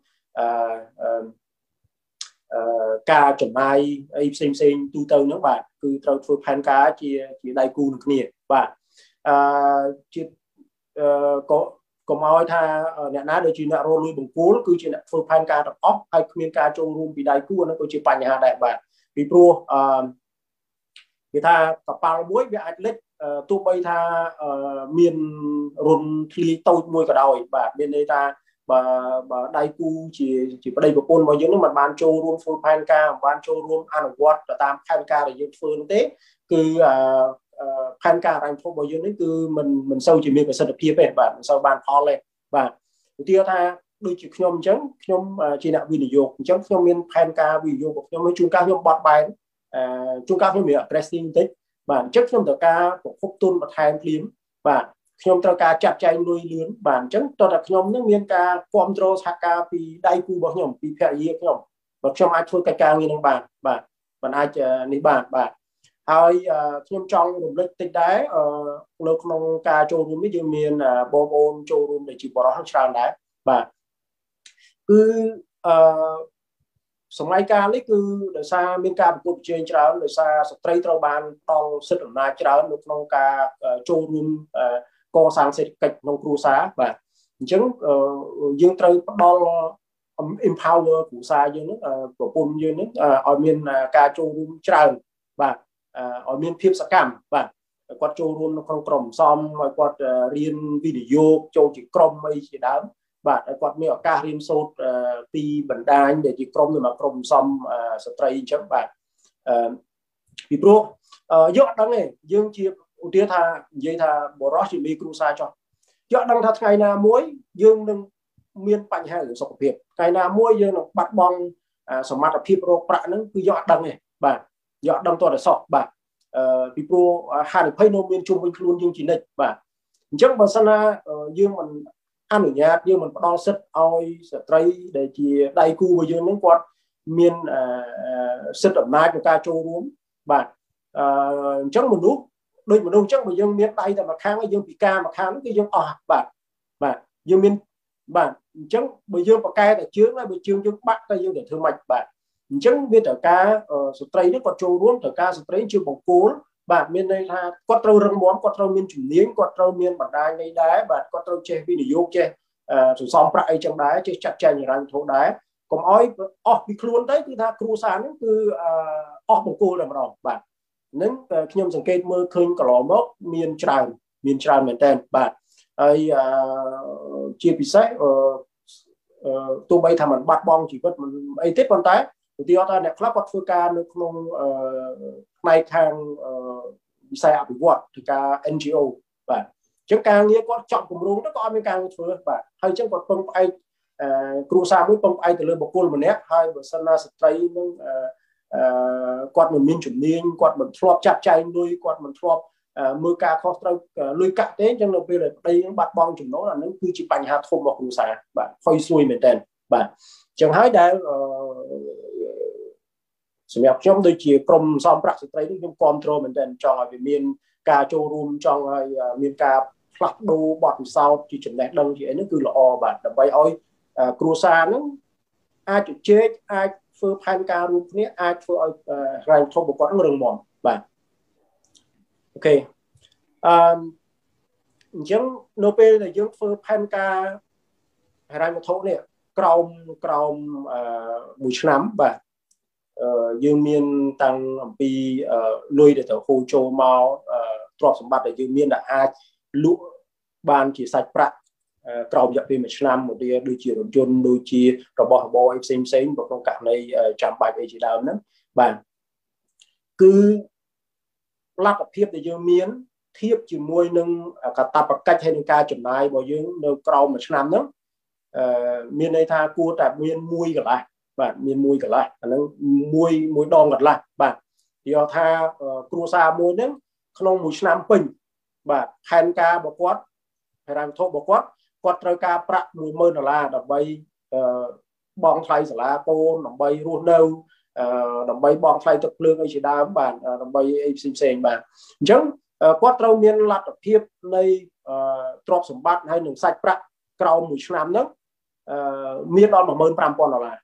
ការចំណាយអីផ្សេងទូទៅហ្នឹងបាទគឺត្រូវធ្វើផែនការជាដៃគូនឹងគ្នាបាទជាក៏កុំឲ្យថាអ្នកណាដូចជាអ្នករលួយបង្គោលគឺជាអ្នកធ្វើផែនការទាំងអស់ហើយគ្មានការចូលរួមពីដៃគូហ្នឹងក៏ជាបញ្ហាដែរបាទពីព្រោះគេថាកប៉ាល់មួយវាអាចលិចទោះបីថាមានរុនធ្លាយតូចមួយក៏ដោយបាទមានន័យថាបើដៃគូជាប្តីប្រពន្ធរបស់យើងនឹងមិនបានចូលរួមធ្វើផែនការមិនបានចូលរួមអនុវត្តទៅតាមផែនការដែលយើងធ្វើនោះទេគឺផែនការហិរញ្ញវត្ថុរបស់យើងនេះគឺមិនសូវជាមានប្រសិទ្ធភាពទេបាទមិនសូវបានផលទេបាទឧទាហរណ៍ថាដូចជាខ្ញុំអញ្ចឹងខ្ញុំជាអ្នកវិនិយោគអញ្ចឹងខ្ញុំមានផែនការវិនិយោគរបស់ខ្ញុំជួនកាលខ្ញុំបត់បែនជួនកាលខ្ញុំមាន aggressive បន្តិចបាទអញ្ចឹងខ្ញុំត្រូវការប្រភពទុនបន្ថែមភ្លាមបាទខ្ញុំត្រូវការចាត់ចែងលុយលឿនបាទអញ្ចឹងតើតែខ្ញុំនឹងមានការគ្រប់គ្រងសហការពីដៃគូរបស់ខ្ញុំពីភរិយាខ្ញុំបើខ្ញុំអាចធ្វើកិច្ចការងារនឹងបានបាទមិនអាចនេះបាទហើយខ្ញុំចង់រំលឹកតិចដែរនៅក្នុងការចូលរួមនេះយើងមានបងប្អូនចូលរួមដែលជាបរិសុទ្ធច្រើនដែរបាទគឺសម័យកាលនេះគឺដោយសារមានការប្រកួតប្រជែងច្រើនដោយសារស្ត្រីត្រូវបានដល់សិទ្ធិអំណាចច្រើននៅក្នុងការចូលរួមកសាងសេដ្ឋកិច្ចក្នុងគ្រួសារបាទអញ្ចឹងយើងត្រូវផ្ដល់ empower គ្រួសារយើងនឹងប្រពន្ធយើងនឹងឲ្យមានការចូលរួមច្រើនបាទឲ្យមានភាពសកម្មបាទគាត់ចូលរួមនៅក្នុងក្រុមសំឲ្យគាត់រៀនវិនិយោគចូលជាក្រុមអីជាដើមបាទឲ្យគាត់មានឱកាសរៀនសូត្រពីបណ្ដាញដែលជាក្រុមសម្រាប់ក្រុមសំស្ត្រីអញ្ចឹងបាទពីព្រោះយកអត់ដឹងទេយើងជាឧទាហរណ៍ថានិយាយថាបរិសុទ្ធជាមេគ្រួសារចុះយកដឹងថាថ្ងៃណាមួយយើងនឹងមានបញ្ហាសុខភាពថ្ងៃណាមួយយើងនឹងបាត់បង់សមត្ថភាពរកប្រាក់ហ្នឹងគឺយកអត់ដឹងទេបាទយកអត់ដឹងតតែសោះបាទពីព្រោះហានិភ័យនៅមានជុំវិញខ្លួនយើងជានិច្ចបាទអញ្ចឹងបើសិនណាយើងមិនអនុញ្ញាតយើងមិនផ្ដល់សិទ្ធិឲ្យស្ត្រីដែលជាដៃគូរបស់យើងហ្នឹងគាត់មានសិទ្ធិអំណាចក្នុងការចូលរួមបាទអញ្ចឹងមនុស្សដូចមនុស្សអញ្ចឹងបើយើងមានដៃតែមួយខាងហើយយើងពិការមួយខាងគឺយើងអស់បាទយើងមានបាទអញ្ចឹងបើយើងបកកែតែជើងហើយបើជើងយើងបាក់តែយើងទៅធ្វើម៉េចបាទអញ្ចឹងវាត្រូវការស្ត្រីនេះគាត់ចូលរួមត្រូវការស្ត្រីជាបង្គោលបាទមានន័យថាគាត់ត្រូវរឹងមាំគាត់ត្រូវមានជំនាញគាត់ត្រូវមានបណ្ដាញនេះដែរបាទគាត់ត្រូវចេះវិនិយោគចេះសន្សំប្រាក់អីចឹងដែរចេះចាត់ចែងហិរញ្ញវត្ថុដែរកុំឲ្យអស់ពីខ្លួនទៅគឺថាគ្រួសារនេះគឺអស់បង្គោលតែម្ដងបាទនឹងខ្ញុំសង្កេតមើលឃើញកន្លងមកមានច្រើនមែនតើបាទហើយជាពិសេស tụi bay thầm mình bắt bong chỉ vật mình ấy tết con tái thì ta nè club bắt phơi ca nó không ngay thang sai áp vọt thì ca NGO và chẳng càng nghĩa có chọn cùng luôn nó có mấy càng phơi và hay chẳng còn không ai cru sa mới không ai từ lời bọc côn mình nè hai bữa sau na stray nó quạt mình miên chuẩn niên quạt mình flop chặt chay nuôi quạt mình flop mưa ca khó trâu lùi cắt thế cho nên bây giờ đây những bát bong chúng nó là nó cứ chỉ bành hạt thôm vào cùng xài và phơi xuôi mình tên và chẳng hái đã sự nghiệp trong đôi chia cầm xong bạc sẽ thấy những control mình tên cho về miền ca châu room trong miền ca flap đô bọt sau chỉ chuẩn đẹp đông thì nó cứ là o và đầm bay oi cruza nó ai chụp chết ai phơi pan ca room này ai phơi rai thôm một con rừng mòn và ok chẳng Nobel là những phơi pan ca rai một thôn này còng buổi sáng và dương miên tăng pi nuôi để thở khô châu màu trọt sủng bát để dương miên đã ai lũ ban chỉ sạch bạc còng dập pi một năm một đôi chỉ đồng chôn đôi chỉ rồi bỏ xem và con cảm này chạm bài về chỉ đạo nữa và cứ lát tập thiệp để dương miên thiệp chỉ môi nâng cả tập cách hay nâng ca chuẩn này bảo dương đâu còng một năm nữa miền này tha cua tại miền mui cả lại và miền mui cả lại nó mui đòn cả lại và thì tha cua sa mui nếm không mui nam pin và hành ca bọc quát hay làm thô bọc quát trời ca bạc mui mơn là đập bay bong thay là cô đập bay ruột đâu đập bay bong thay tập lương ấy chỉ đá bàn đập bay xem bàn chẳng quát trâu miền lạt tập thiệp này trọt sủng bát hay nướng sạch bạc cầu mui nam nữa miền đó mà mơn pram pon là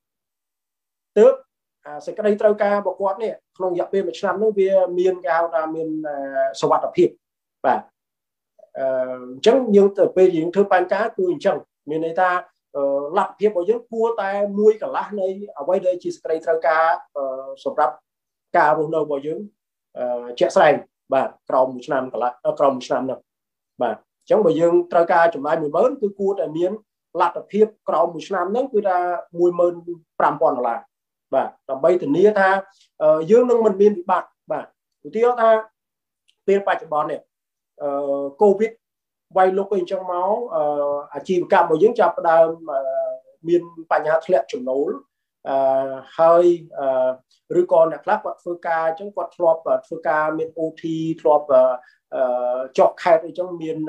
tước sẽ cái đây trâu ca bọc quát này không dập bên một năm nó về miền cao ra miền sầu bát tập thiệp và chẳng nhưng từ bây giờ thứ ban cá tôi chẳng miền này ta lặt thiệp ở dưới cua ta nuôi cả lá này ở đây đây chỉ cái đây trâu ca sầu bát ca luôn đâu vào dưới chẹt sành và cầu một năm cả lá cầu một năm nữa và chẳng bây giờ trâu ca chúng ai 14 cứ cua tại miền lạt tập thiệp cầu một năm nữa cứ ra mùi mơn pram pon là và làm bay từ nia tha dương nông mình biên bị bạc và tiêu ta bên phải chụp bón này covid quay lúc bên trong máu chỉ cảm một những chập đào miền phải nhà thẹn chủng nấu hơi rồi còn là các quạt phơi ca trong quạt flop phơi ca miền ot flop chọc khai trong miền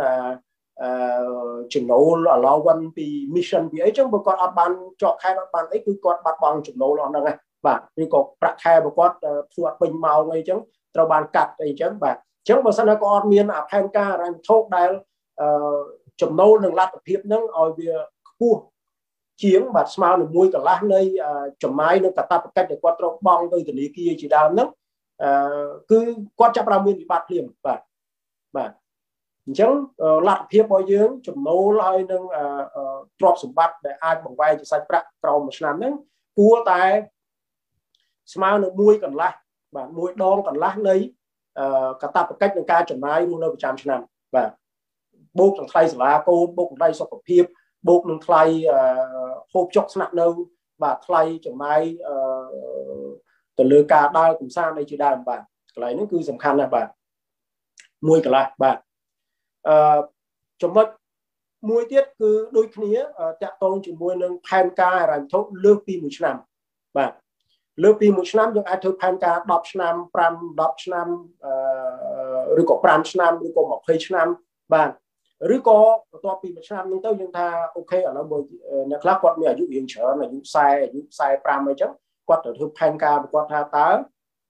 chủng nấu là lo quan vì mission vì ấy trong một con ban chọn khai ban ấy cứ con bắt bằng chủng nấu lo này và như có bạc khai một con chuột bình màu ngay chẳng trâu bàn cắt ấy chẳng và chẳng mà sao nó con miền à pan ca rằng thốt đây chủng nấu đừng lát thiệp nâng ở về cua chiến bạt smart được mui cả lá nơi chủng mai nó cả tập cách để quạt trâu bong tới từ này kia chỉ đào nấc cứ quạt chắp ra miền bị bạt liền và chẳng lạt thiệp bao nhiêu chủng nấu lại nâng drop sủng bát để ai bằng vai cho sạch bạc cầu một năm nâng cua tại smart được mui còn lại và mui đong còn lá lấy cả tập cách nâng ca chủng mai luôn đâu 100 năm và bốc thằng thay là cô bốc thay sọc thiệp bốc nâng thay hộp chọc snap đâu và thay chủng mai từ lừa cả đai cùng sang đây chỉ đàn và lại nó cứ sầm khăn là bà mui cả lại bà trong mất mùi tiết cứ đôi khía chạm tôn chỉ mùi nâng pan ca rằng thốt lương pi một năm và lương pi một năm nhưng ai thốt pan ca 10 năm pram 10 năm rồi có pram năm rồi có 20 năm và rồi có to pi một năm nhưng tới nhưng ta ok ở nó bồi nhà khác quạt mình ở dụng hiện trở là dụng sai pram ấy chứ quạt ở thốt pan ca quạt tha tá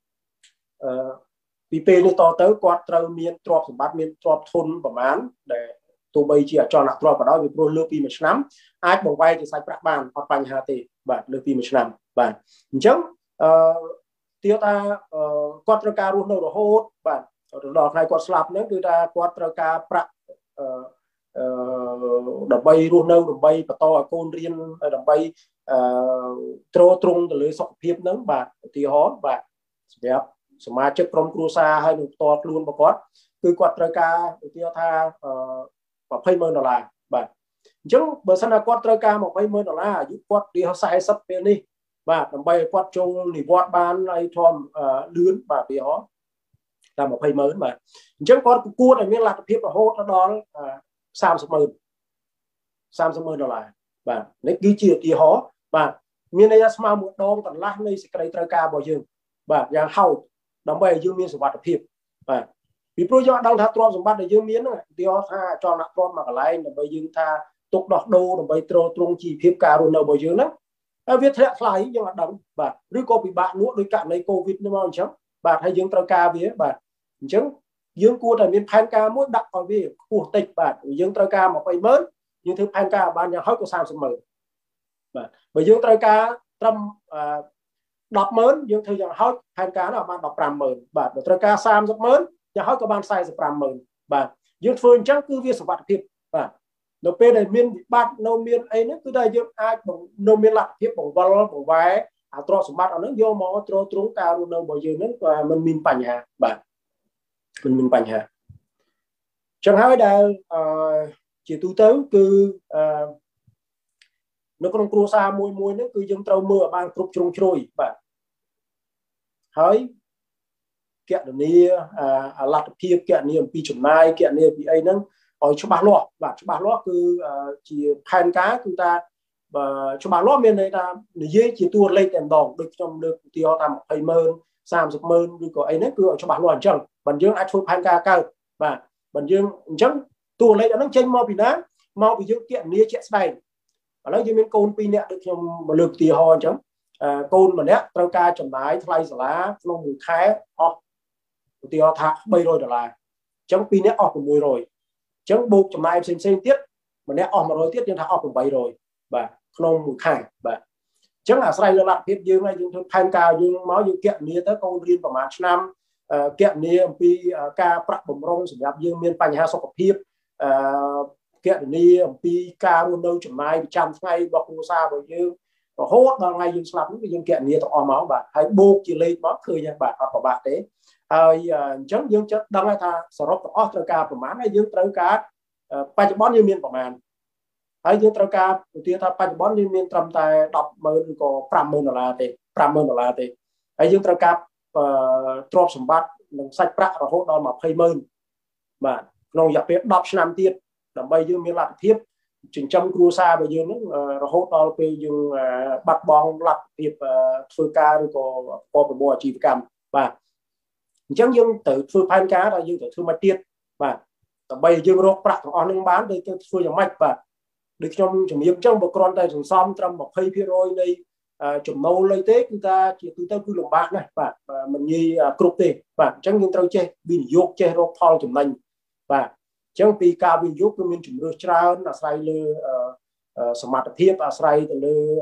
vì pe nó to tới quạt trâu miên trọt sủng bát miên trọt thônประมาณ để tụi bây giờ cho nạp trọt vào đó vì pro lương pi một năm ai bằng vai thì sai bạc bàn hoặc bành hà tị và lương pi một năm và chứ tiêu ta quạt trâu ca luôn đâu rồi hốt và đợt này quạt slap nữaคือta quạt trâu ca bạc đập bay luôn đâu đập bay và to côn riêng đập bay trâu trung từ lưới sọc phiếp nắng và tiêu hó và đẹpสมาชิกក្រុមគ្រួសារហើយនឹងផ្ទាល់ខ្លួនរបស់គាត់គឺគាត់ត្រូវការទៅទាថា$20,000បាទអ chứ bữa sau là quạt trời ca một mấy mươi đô la giúp quạt đi họ sai sắp bên đi và tầm bay quạt chung thì quạt bán này thom lươn và bị họ là một mấy mới mà chứ quạt cua này miếng lạt phiếp là hốt nó đó sao sắp mơn đô la và lấy ký chia thì họ và miền này mà một đòn tận lát này sẽ cái trời ca bao nhiêu và yang hậu đóng bay dương miền sự vật phiếp và vì pro do đang thắt tròn sumbat để dương miến thì họ tha cho nạp tròn mà cái này là bây dương tha tục đọt đô là bây tròn trung chỉ phép cà rồi đâu bây dương đó viết thế lại nhưng mà đóng và đứa cô bị bạn nuốt đôi cạn này covid nhưng mà chấm bạn hay dương trao ca vía bạn chấm dương cua là miền phan ca mỗi đặt vào vì của tịch bạn dương trao ca mà phải mới nhưng thứ phan ca ban nhà hết có sao sớm mới bởi dương trao ca trăm đọc mớn dương thứ giờ hết phan ca là ban đọc 50,000 bạn trao ca sam rất mớn nhà họ có ban sai sẽ 50,000 và dương phương chắc cứ việc sản vật thiệp và nó p này miền bát nô miền ấy nó cứ đây dương ai bằng nô miền lạc thiệp bằng vào bằng vai trò sản vật ở nước vô mò trò trúng cao luôn đâu bao giờ nó và mình min bành hà và mình min bành hà chẳng hạn là chỉ tu tới cứ nó còn cua xa mùi nó cứ dương trâu mưa ban cục trung trôi và hỏi kiện này lạt thiệp kiện này pi chuẩn mai kiện này bị ấy nâng ở cho bà lo cứ chỉ phan cá chúng ta và cho bà lo bên này ta dễ chỉ tua lên đèn đỏ được trong được thì họ làm hay mơn sam sụp mơn đi có ấy nó cứ ở cho bà lo chẳng bản dương ai phan cá cao và bản dương chẳng tua lên nó tranh mau bị ná mau bị dương kiện này chạy đây và nói như bên côn pi nè được trong một lực thì họ chẳng côn mà nè trao ca chuẩn đái thay lá nó mùi khé thì họ thả bay rồi đó là chẳng pin nét ọp của mùi rồi chẳng buộc trong này xem tiết mà nét ọp mà rồi tiết nhưng thả ọp của bay rồi và không mùi khai và chẳng là sai lạ thiết dương này dương thanh cao dương máu dương kiện nia tới công viên của mặt năm kiện nia pi ca bạc bồng rong sử dụng dương miền Pành Hà sọc hiệp kiện nia pi ca luôn đâu trong này trăm ngay bọc hồ sa bởi dương hốt vào ngay dương lắm cái dương kiện nia tỏ máu bạn hãy buộc chỉ lấy máu khơi nha bạn hoặc của bạn đấy chẳng dương chất đang hay tha sở rốc của Australia của mán hay dương trâu cá ba chục bón như miền của màn hay dương trâu cá tiêu tha ba chục bón như miền trầm tài đọc mới có 50,000 đô la thì 50,000 đô la thì hay dương trâu cá trộm sủng bát nâng sạch bạc và hốt đó mà pay mơn mà nông giặc biết đọc năm tiết đầm bay dương miền lạc thiếp chỉnh trăm cua xa bây giờ nó hốt đó bây dương bắt bong lạc thiếp phơi ca rồi có bò chỉ cam và chẳng dương từ phương phan cá là dương từ phương mạch tiết và bây dương rốt bạc on nâng bán đây phương dòng mạch và được trong chủng miếng trong một con tay dùng xóm trong một phay phía rồi đây chủng mâu lấy tế chúng ta chỉ từ tới cứ lồng bạc này và mình như cục tiền và chẳng dương trâu chê bình dốt chê rốt thol chủng lành và chẳng vì ca bình dốt mình chủng rốt trao là sai lư sở mặt thiếp là sai từ lư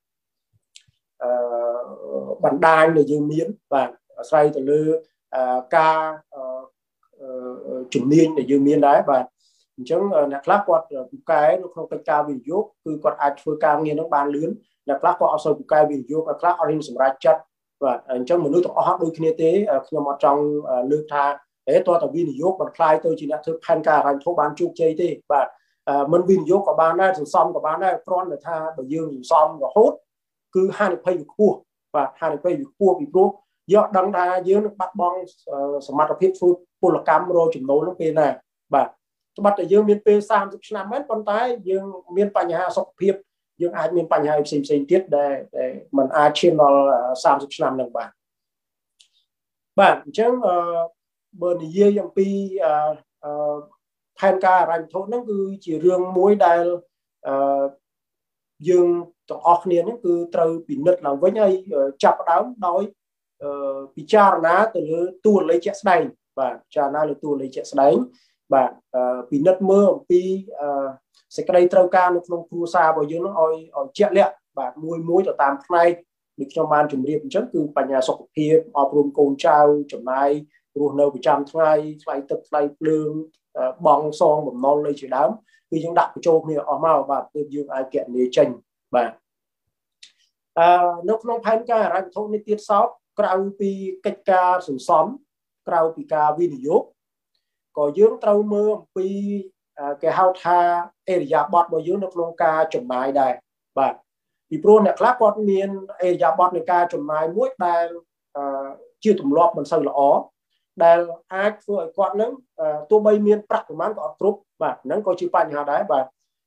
bản đai là dương miến và sai từ lư ca chủng niên để dương miên đấy và chẳng là khác quạt cái nó không ca bình dốt cứ quạt ai phơi ca nghe nó bàn lươn là khác quạt sâu ca bình dốt là khác orange sầm ra chất và trong một nước thuộc hot đôi khi tế khi mà trong nước tha để tôi tập bình dốt còn khai tôi chỉ là thực hành cả thành phố bán chục chơi thế và mình bình dốt của bạn này xong của bạn này con là tha bởi dương xong và hốt cứ hai được pay cua và hai được pay cua bị pro do đăng đa dưới nó bắt bong smart fit food là cam rồi chủng nấu nó kia này và bắt ở dương miền Tây 30 năm mấy con tái dương miền Pành Hà sọc hiệp dương ai miền Pành Hà xem tiết để mình ai trên nó 30 năm lần bạn chứ bên dưới yang pi than ca rành thôn nó cứ chỉ riêng muối đài dương tổ óc niên nó cứ trâu bị nứt lòng với nhau chập đáo đói bị cha ná từ tua lấy chẹt đánh và cha ná là tua lấy chẹt đánh và bị nứt mưa bị sẽ cái đây trâu ca nó không cua xa bao nhiêu nó oi chẹt lẹ và muối ở tam này được trong ban chuẩn bị chất từ Pành Hà sọc hiệp ở vùng cồn trao chuẩn này ruộng nâu bị trăm ngày lại tập lại lương bong son một non lấy chỉ đám khi những đặt cho mình ở màu và được dương ai kiện để tranh và nó không phán ca ra thông tin tiết sót crowd pi cách ca sủng xóm crowd pi ca video có dương trâu mưa pi cái hao tha area bot bao nhiêu nó không ca chủng mai đây và vì pro này khác con miền area bot này ca chủng mai muối đang chưa tụm lọp mình sao là ó đang ai vừa con nó tôi bay miền bắc củaมันcó group và nó có chữ pan hà đấy và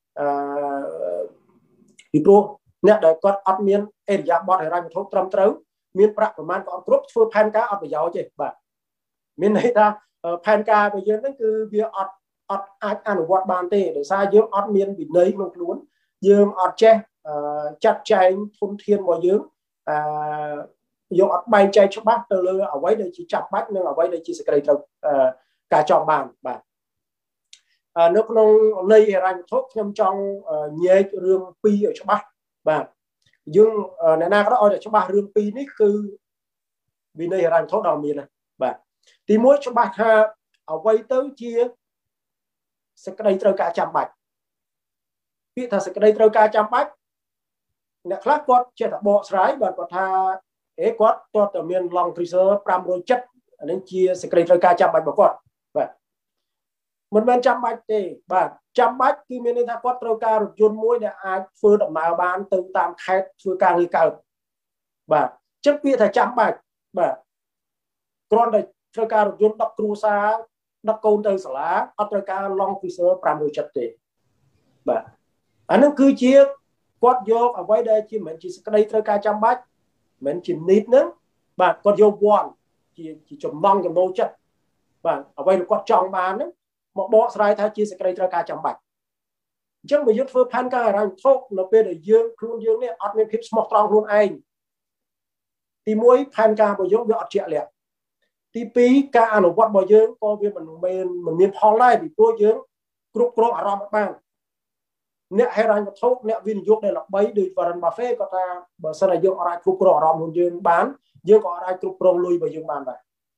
vì pro nè để con admin area bot này ra một thốt trầm trấu miền bắc củaมันcó group vừa pan cá ở bây giờ chứ và miền này ta pan cá bây giờ nó cứ việcអាចអនុវត្តបានទេដោយសារយើងអត់មានវិន័យក្នុងខ្លួនយើងអត់ចេះចាត់ចែងធនធានរបស់យើងយើងអត់បែងចែកច្បាស់ទៅលើអ្វីដែលជាចាប់បាច់និងអ្វីដែលជាសេចក្តីត្រូវការចង់បានបាទនៅក្នុងន័យហិរញ្ញវត្ថុខ្ញុំចង់ញែករឿងពីរឲ្យច្បាស់បាទយើងអ្នកណាក៏ដោយឲ្យតែច្បាស់រឿងពីរនេះគឺវិន័យហិរញ្ញវត្ថុដល់មានណាបាទទីមួយច្បាស់ថាអ្វីទៅជាសេចក្តីត្រូវការចាំបាច់ពាក្យថាសេចក្តីត្រូវការចាំបាច់អ្នកខ្លះគាត់ចេះតែបកស្រាយបាទគាត់ថាគាត់ទាត់តែមាន long freezer 570អានេះជាសេចក្តីត្រូវការចាំបាច់របស់គាត់បាទមិនមែនចាំបាច់ទេបាទចាំបាច់គឺមានន័យថាគាត់ត្រូវការរថយន្តមួយដែលអាចធ្វើដំណើរបានទៅតាមខេត្តធ្វើការងារកើតបាទអញ្ចឹងពាក្យថាចាំបាច់បាទគ្រាន់តែត្រូវការរថយន្ត10គ្រួសារ10កូនទៅសាលាអត់ត្រូវការ long freezer 570ទេបាទអានឹងគឺជាគាត់យកអ្វីដែលជាមិនជាសេចក្តីត្រូវការចាំបាច់មិនជា need ហ្នឹងបាទគាត់យក want ជាចំណង់ចំណូលចិត្តបាទអ្វីដែលគាត់ចង់បានហ្នឹងមកបកស្រាយថាជាសេចក្តីត្រូវការចាំបាច់អញ្ចឹងបើយើងធ្វើផែនការហិរញ្ញវត្ថុនៅពេលដែលយើងខ្លួនយើងនេះអត់មានភាពស្មោះត្រង់ខ្លួនឯងទី1ផែនការរបស់យើងវាអត់ជាក់លាក់ទី2ការអនុវត្តរបស់យើងក៏វាមិនមានផលដែរពីព្រោះយើងគ្រប់គ្រងអារម្មណ៍បានអ្នកហិរញ្ញវត្ថុអ្នកវិនិយោគដែលល្បីដូច Warren Buffett គាត់ថាបើសិនតែយើងអាចគ្រប់គ្រងអារម្មណ៍របស់យើងបានយើងក៏អាចគ្រប់គ្រងលុយរបស់យើងបានដែរ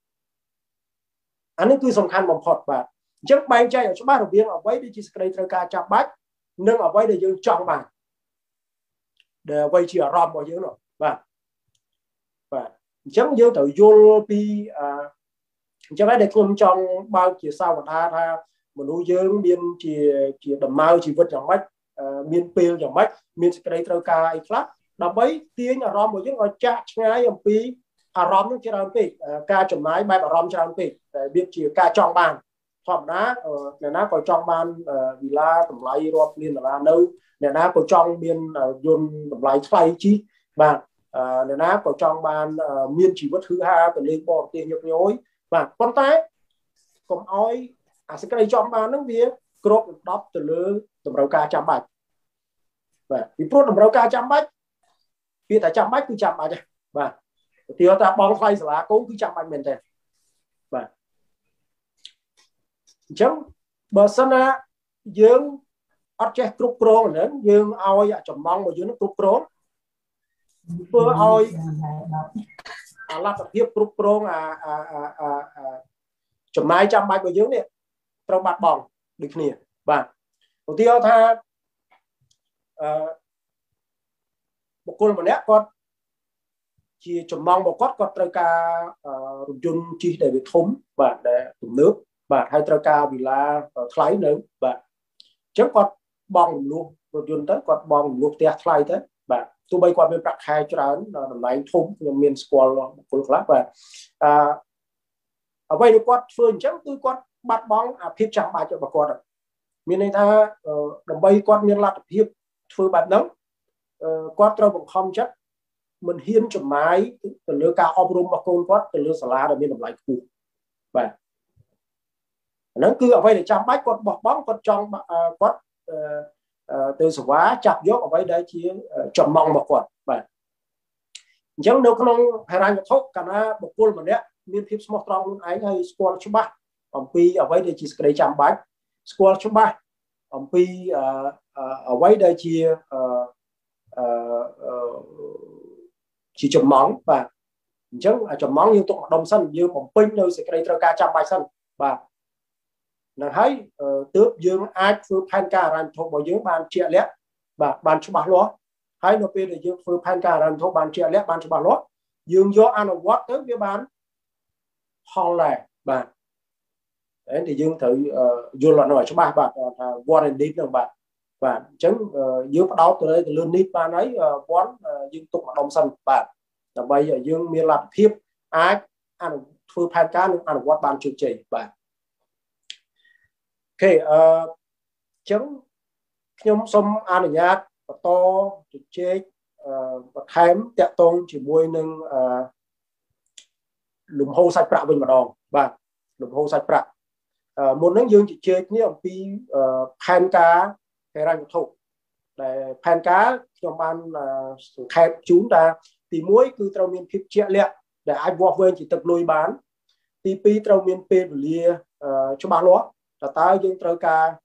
អានេះគឺសំខាន់បំផុតបាទអញ្ចឹងបែងចែកឲ្យច្បាស់រវាងអ្វីដែលជាសេចក្តីត្រូវការចាំបាច់និងអ្វីដែលយើងចង់បានដែលអ្វីជាអារម្មណ៍របស់យើងនោះបាទអញ្ចឹងយើងត្រូវយល់ពីអញ្ចឹងហើយដែលខ្ញុំចង់បើកជាសាវតាថាមនុស្សយើងមានជាដំណើរជីវិតយ៉ាងម៉េចមានពេលយ៉ាងម៉េចមានសេចក្តីត្រូវការអីខ្លះដើម្បីទាញអារម្មណ៍របស់យើងឲ្យចាក់ឆ្ងាយអំពីអារម្មណ៍នឹងច្រើនពេកការចំណាយបែបអារម្មណ៍ច្រើនពេកតែវាជាការចង់បានធម្មតាអ្នកណាក៏ចង់បានវិឡាតម្លៃរាប់លានដុល្លារនៅអ្នកណាក៏ចង់មានយន្តតម្លៃថ្លៃជីបាទអ្នកណាក៏ចង់បានមានជីវិតហឺហាទៅលេងបរទេសញឹកញយបាទប៉ុន្តែកុំឲ្យអាសេចក្តីចង់បានហ្នឹងវាគ្របដណ្ដប់ទៅលើតម្រូវការចាំបាច់បាទពីព្រោះតម្រូវការចាំបាច់ពាក្យថាចាំបាច់គឺចាំបាច់បាទឧទាហរណ៍ថាបងថ្លៃសាលាកូនគឺចាំបាច់មែនទេបាទអញ្ចឹងបើសិនណាយើងអត់ចេះគ្រប់គ្រងហ្នឹងយើងឲ្យចំណងរបស់យើងគ្រប់គ្រងធ្វើឲ្យអាលទ្ធភាពគ្រប់គ្រងចំណាយចាំបាច់របស់យើងនេះត្រូវបាត់បង់ដូចគ្នាបាទឧទាហរណ៍ថាបុគ្គលម្នាក់គាត់ជាចំណងរបស់គាត់ត្រូវការរថយន្តជិះដែលវាធំបាទដែលទំនើបបាទហើយត្រូវការវិឡាថ្លៃនៅបាទអញ្ចឹងគាត់បង់រំលោះរថយន្តទៅគាត់បង់រំលោះផ្ទះថ្លៃទៅបាទទោះបីគាត់មានប្រាក់ខែច្រើនតម្លៃធំខ្ញុំមានស្គាល់បុគ្គលខ្លះបាទអ្វីដែលគាត់ធ្វើអញ្ចឹងគឺគាត់បាត់បង់អាភាពចាំបាច់របស់គាត់មានន័យថាដើម្បីគាត់មានលទ្ធភាពធ្វើបែបហ្នឹងគាត់ត្រូវបង្ខំចិត្តមិនហ៊ានចំណាយទៅលើការអប់រំរបស់កូនគាត់ទៅលើសាលាដែលមានតម្លៃខ្ពស់បាទហ្នឹងគឺអ្វីដែលចាំបាច់គាត់បោះបង់គាត់ចង់គាត់ទៅសេវាចាប់យកអ្វីដែលជាចំណងរបស់គាត់បាទអញ្ចឹងនៅក្នុងហិរញ្ញវត្ថុកាលណាបុគ្គលម្នាក់មានភាពស្មោះត្រង់ខ្លួនឯងហើយស្គាល់ច្បាស់អំពីអ្វីដែលជាសេចក្តីចាំបាច់ស្គាល់ច្បាស់អំពីអ្វីដែលជាចំណងបាទអញ្ចឹងចំណងយើងទុកម្ដុំសិនយើងបំពេញនៅសេចក្តីត្រូវការចាំបាច់សិនបាទនឹងហើយទើបយើងអាចធ្វើផែនការហិរញ្ញវត្ថុរបស់យើងបានជាក់លាក់បាទបានច្បាស់លាស់ហើយនៅពេលដែលយើងធ្វើផែនការហិរញ្ញវត្ថុបានជាក់លាក់បានច្បាស់លាស់យើងយកអនុវត្តទៅវាបានផលដែរបាទ đấy thì dương thử vô là nói cho ba bạn one and need được bạn và chứng dương bắt đầu từ đây từ lươn nít ba ấy quán dương tục mà đông sân bạn là bây giờ dương miền lạc thiếp ai ăn phương phan cá nhưng ăn quát ban chụp chỉ bạn ok chứng nhóm xong ăn nhát và to chụp chế và thèm tẹt tôn chỉ môi nâng lùm hô sạch bạ bên mà đòn bạn lùm hô sạch bạ một nước dương chỉ chế như ông pi phan cá cái răng thục để phan cá trong ban khai chúng ta thì muối cứ trâu miên phép chia lẹ để ai vô vơi chỉ tập nuôi bán thì pi trâu miên pe lia cho ba lúa là ta dương trâu cá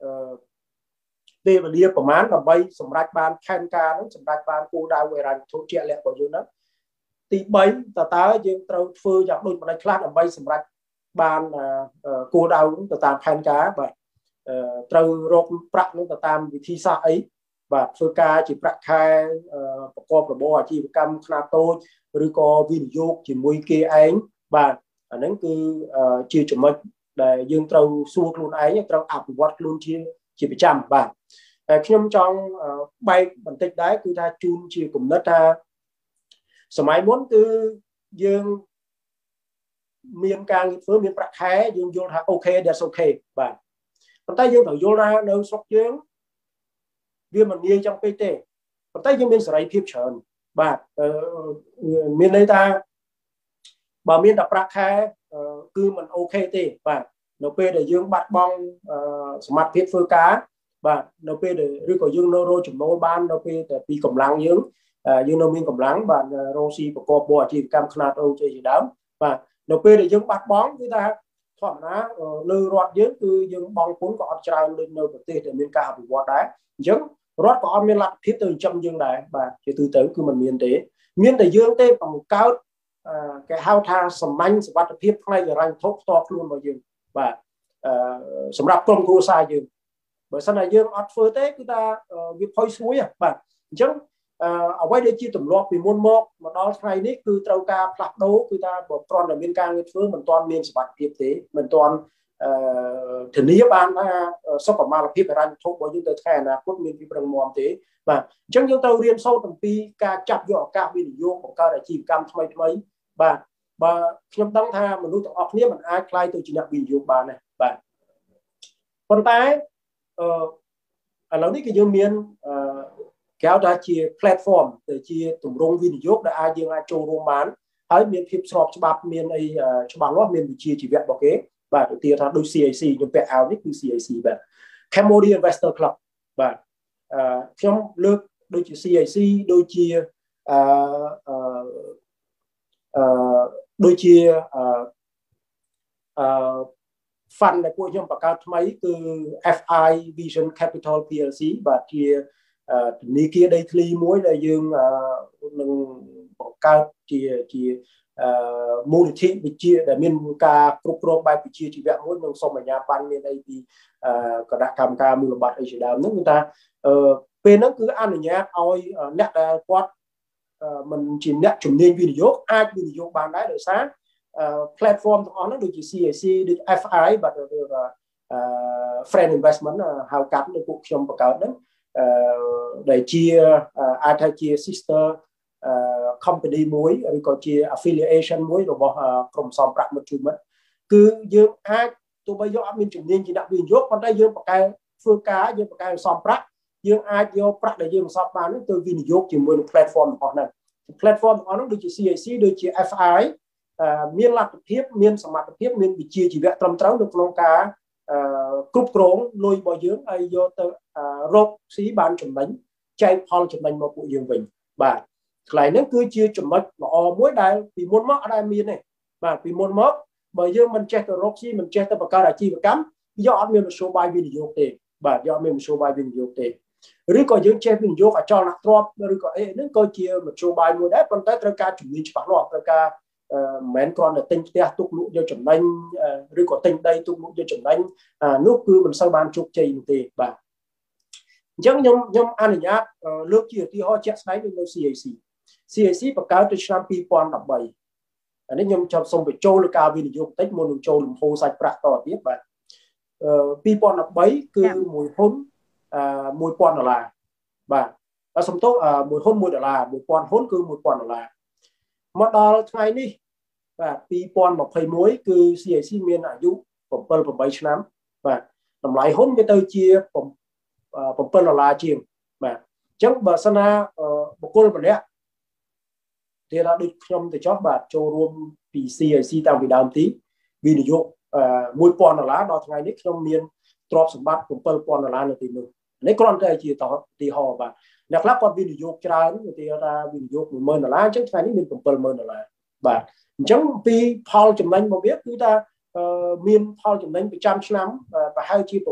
pe lia của mán là bay sầm rạch ban phan cá nó sầm rạch ban cô đào về răng thục chia lẹ của dương đó thì bay ta dương trâu phơi giặc đôi một class là bay sầm rạch ban cô đào cũng tạm phan cá và trâu rộp bạc nó tạm vị thi xa ấy và phơi cá chỉ bạc khaiประกอบระบบอาชีวกรรมขนาดโตหรือก็วินิโยคchỉ môi kia ấy vàนั้นคือchia cho mình để dương trâu xua luôn ấy trâu áp vật luôn chia chỉ bị chăm và khi nhom trong bay bản tích đấy cứ ta chun chia cùng đất taสมัยmuốn cứ dương miền càng với miền bạc khai dương vô là ok that's okay và còn tay dương phải vô ra nơi sóc dương viên mình đi trong PT còn tay dương miền sợi phim trần và miền đây ta bà miền đập bạc khai cứ mình ok tê và nộp để dương bắt bong smart thiết phơi cá và nộp để rồi có dương nô chủng nô ban nộp để pi cầm lăng dương dương nô miền cầm lăng và rosi của cô bò chỉ cam khát ô chơi gì đó và nộp để dương bắt bóng chúng ta thoải mái lư rót dương từ dương bong cuốn có trai lên nơi của tê để miền cả bị vọt đá dương rót có miền lạnh thiết từ trăm dương này và chỉ từ từ cứ mình miền để dương tê bằng cao cái hao tha sầm manh sầm bắt tiếp ngay giờ ranh thốt to luôn vào dương và sầmรับcông cô sai dương bởi sau này dương ở phơi tết chúng ta việc phơi suối à và chứ ở quay đây chi tụm lọp vì môn mọc mà đó này đấy cứ trâu ca phạt đấu chúng ta bỏ con ở bên cang phơi mình toàn miền sầm bắt tiếp thế mình toàn thỉnh lý ban sắp vào mà là phép ranh thốt bởi những từ thẻ là quốc miền phép răng mòm thế và chẳng những tàu riêng sâu tầm pi ca chặt vô ca bên vô của ca đã chỉ cam thay vàខ្ញុំដឹងថាមនុស្សទាំងអស់គ្នាមិនអាចខ្លាយទៅជាអ្នកវិនិយោគបានទេបាទប៉ុន្តែឥឡូវនេះគឺយើងមានគេហៅថាជា platform ទៅជាទម្រង់វិនិយោគដែលយើងអាចចូលរួមបានហើយមានភាពស្របច្បាប់មានអីច្បាស់លាស់មានវិជាជីវៈរបស់គេបាទទៅទៀតថាដូច CIC ខ្ញុំពាក់អាវនេះគឺ CIC បាទ Cambodia Investor Club បាទខ្ញុំលើកដូចជា CIC ដូចជាដូចជា fund ដែលពួកខ្ញុំបង្កើតថ្មីគឺ FI Vision Capital PLC បាទជាធនាគារដីធ្លីមួយដែលយើងនឹងបង្កើតជាមូលនិធិវិជាដែលមានការគ្រប់គ្រងបែបវិជាជីវៈមួយនឹងសូមអាជ្ញាប័ណ្ណមានអីពីគណៈកម្មការមូលបត្រអីជាដើមហ្នឹងគឺថាពេលហ្នឹងគឺអនុញ្ញាតឲ្យអ្នកដែលគាត់mình chỉ nhậnជំនាញវិនិយោគអាចវិនិយោគបានដែរដោយសារ platform ទាំងអស់ហ្នឹងដូចជា CIC ដូច FI បាទ Friend Investment ហៅកាត់ដូចពួកខ្ញុំបង្កើតហ្នឹងដែលជាអាចថាជា sister company មួយឬក៏ជា affiliation មួយរបស់ក្រុមសំប្រាក់មិត្តជួយមិត្តគឺយើងអាចទោះបីយើងអត់មានជំនាញជាអ្នកវិនិយោគប៉ុន្តែយើងបង្កើតធ្វើការយើងបង្កើតសំប្រាក់យើងអាចយកប្រាក់ដែលយើងសន្សំបានទៅវិនិយោគជាមួយនឹង platform របស់ហ្នឹង platform របស់ហ្នឹងដូចជា CIC ដូចជា FI មានលទ្ធភាពមានសមត្ថភាពមានវិជាជីវៈត្រឹមត្រូវនៅក្នុងការគ្រប់គ្រងលុយរបស់យើងហើយយកទៅរកស៊ីបានចំណេញចែកផលចំណេញមកពួកយើងវិញបាទកន្លែងហ្នឹងគឺជាចំណុចល្អមួយដែលពីមុនមកអត់ដែលមានទេបាទពីមុនមកបើយើងមិនចេះទៅរកស៊ីមិនចេះទៅបង្កើតអាជីវកម្មយកអត់មានមធ្យោបាយវិនិយោគទេបាទយកអត់មានមធ្យោបាយវិនិយោគទេឬក៏យើងចេះវិនិយោគអចលនទ្រព្យឬក៏អីហ្នឹងក៏ជាមធ្យោបាយមួយដែរប៉ុន្តែត្រូវការជំនាញច្បាស់លាស់ត្រូវការមិនមែនគ្រាន់តែទិញផ្ទះទុកលក់យកចំណេញឬក៏ទិញដីទុកលក់យកចំណេញនោះគឺមិនសូវបានជោគជ័យនោះទេបាទអញ្ចឹងខ្ញុំអនុញ្ញាតលើកជាឧទាហរណ៍ជាក់ស្ដែងនៅ CIC បង្កើតទៅឆ្នាំ2013 នេះខ្ញុំចង់សូមបញ្ចូលលើការវិនិយោគបន្តិចមុននឹងចូលលំហូរសាច់ប្រាក់តទៀតបាទ2013គឺមួយហ៊ុន$1000បាទសំទោសមួយហ៊ុន$1 1000ហ៊ុនគឺ$1000មកដល់ថ្ងៃនេះបាទ2021គឺ CAC មានអាយុ7-8 ឆ្នាំបាទតម្លៃហ៊ុនវាទៅជា$7 ជាងបាទអញ្ចឹងបើសិនណាបុគ្គលម្នាក់ទៀតដូចខ្ញុំទៅចោះបាទចូលរួមពី CAC តាំងពីដើមទីវិនិយោគ$1000ដល់ថ្ងៃនេះខ្ញុំមានទ្រព្យសម្បត្តិ$7000នៅទីនោះនេះគ្រាន់តែជាឧទាហរណ៍បាទអ្នកខ្លះគាត់វិនិយោគច្រើនឧទាហរណ៍ថាវិនិយោគ$10000អញ្ចឹងថ្ងៃនេះមាន$70000បាទអញ្ចឹងពីផលចំណេញរបស់វាគឺថាមានផលចំណេញប្រចាំឆ្នាំប្រហែលជា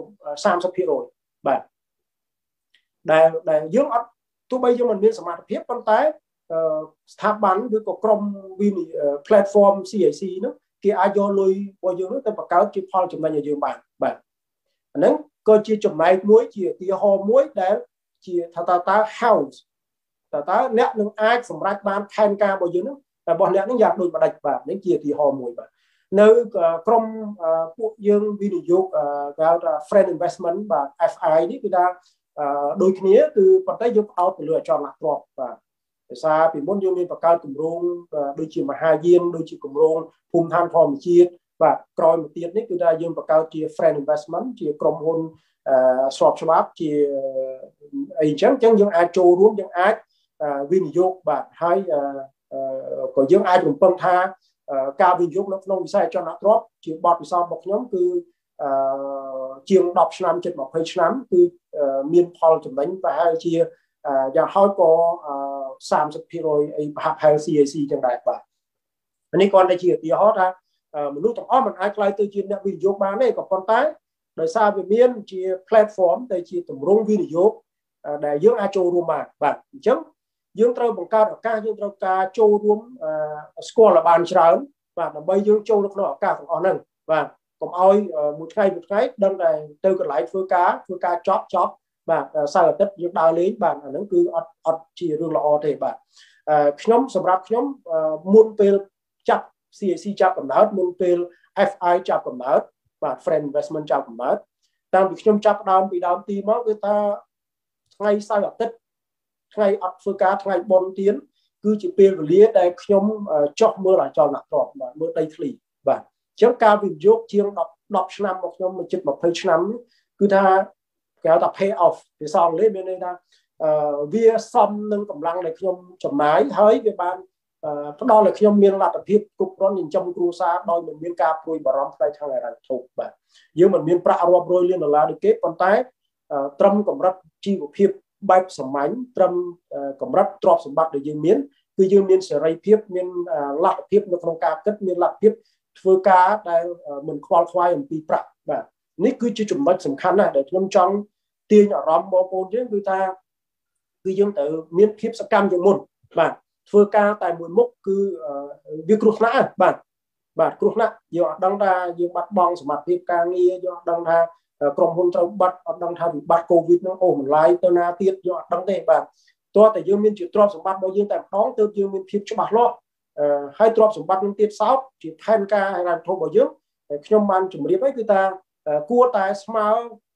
30%បាទដែលយើងអត់ទោះបីយើងមិនមានសមត្ថភាពប៉ុន្តែស្ថាប័នឬក៏ក្រុម platform CAC នោះគេអាចយកលុយរបស់យើងទៅបង្កើតជាផលចំណេញឲ្យយើងបានបាទអាហ្នឹងក៏ជាចំណែកមួយជាឧទាហរណ៍មួយដែលជាថាតើ house តើអ្នកនឹងអាចសម្រេចបានផែនការរបស់យើងនោះរបស់អ្នកនឹងយ៉ាងដូចម្ដេចបាទនេះជាឧទាហរណ៍មួយបាទនៅក្រុមពួកយើងវិនិយោគគេហៅថា friend investment បាទ FI នេះគឺថាដូចគ្នាគឺប៉ុន្តែយើងផ្ដោតទៅលើអចលនទ្រព្យបាទដោយសារពីមុនយើងមានបង្កើតគម្រោងដូចជាមហាយានដូចជាគម្រោងភូមិឋានធម្មជាតិបាទក្រោយមកទៀតនេះគឺថាយើងបង្កើតជា friend investment ជាក្រុមហ៊ុនស្របច្បាប់ជាអីអញ្ចឹងយើងអាចចូលរួមយើងអាចវិនិយោគបាទហើយក៏យើងអាចរំពឹងថាការវិនិយោគនៅក្នុងវិស័យអចលនទ្រព្យជាបទពិសោធន៍របស់ខ្ញុំគឺជាង10ឆ្នាំជិត20ឆ្នាំគឺមានផលចំណេញប្រហែលជាយ៉ាងហោចក៏30%អីប្រហែល CAC ចឹងដែរបាទនេះគ្រាន់តែជាឧទាហរណ៍ថាមនុស្សទាំងអស់មិនអាចខ្លាយទៅជាអ្នកវិនិយោគបានទេក៏ប៉ុន្តែដោយសារវាមានជា platform ទៅជាទម្រង់វិនិយោគដែលយើងអាចចូលរួមបានបាទអញ្ចឹងយើងត្រូវបង្កើតឱកាសយើងត្រូវការចូលរួមស្គាល់ឲ្យបានច្រើនបាទដើម្បីយើងចូលនៅក្នុងឱកាសទាំងអស់ហ្នឹងបាទកុំឲ្យមួយថ្ងៃដឹងតែទៅកន្លែងធ្វើការចប់បាទសៅរ៍អាទិត្យយើងដើរលេងបាទអាហ្នឹងគឺអត់ជារឿងល្អទេបាទខ្ញុំសម្រាប់ខ្ញុំមុនពេលចាប់ CAC ចាប់កំណើតមុនពេល FI ចាប់កំណើតបាទ Friend Investment ចាប់កំណើតតាំងពីខ្ញុំចាប់ដើមពីដើមទីមកគឺថាថ្ងៃសៅរ៍អាទិត្យថ្ងៃអត់ធ្វើការថ្ងៃបុណ្យទានគឺជាពេលវេលាដែលខ្ញុំចោះមើលអចលនទ្រព្យបាទមើលដីធ្លីបាទអញ្ចឹងការវិនិយោគជាង10ឆ្នាំមកខ្ញុំជិត20ឆ្នាំគឺថាគេហៅថា pay off ភាសាអង់គ្លេសមានន័យថាវាសមនឹងកម្លាំងដែលខ្ញុំចំណាយហើយវាបានផ្ដល់ឲ្យខ្ញុំមានលទ្ធភាពគ្រប់គ្រាន់ចិញ្ចឹមគ្រួសារដោយមិនមានការព្រួយបារម្ភផ្នែកខាងហិរញ្ញវត្ថុបាទយើងមិនមានប្រាក់រាប់រយលានដុល្លារដូចគេប៉ុន្តែត្រឹមកម្រិតជីវភាពបែបសាមញ្ញត្រឹមកម្រិតទ្រព្យសម្បត្តិដែលយើងមានគឺយើងមានសេរីភាពមានលទ្ធភាពនៅក្នុងការគិតមានលទ្ធភាពធ្វើការដែលមិនខ្វល់ខ្វាយអំពីប្រាក់បាទនេះគឺជាចំណុចសំខាន់ណាស់ដែលខ្ញុំចង់ទាញអារម្មណ៍បងប្អូនយើងគឺថាគឺយើងត្រូវមានភាពសកម្មជាងមុនបាទធ្វើការតែមួយមុខគឺវាគ្រោះថ្នាក់បាទគ្រោះថ្នាក់យើងអត់ដឹងថាយើងបាត់បង់សមត្ថភាពការងារយើងអត់ដឹងថាក្រុមហ៊ុនត្រូវបាត់អត់ដឹងថាវិបត្តិកូវីដហ្នឹងអូបន្លាយទៅណាទៀតយើងអត់ដឹងទេបាទតើតែយើងមានជាទ្រព្យសម្បត្តិរបស់យើងតែម្ដងទើបយើងមានភាពច្បាស់លាស់ហើយទ្រព្យសម្បត្តិនឹងទៀតសោតជាផែនការហិរញ្ញវត្ថុរបស់យើងខ្ញុំបានជម្រាបហើយគឺថាគួរតែស្មើ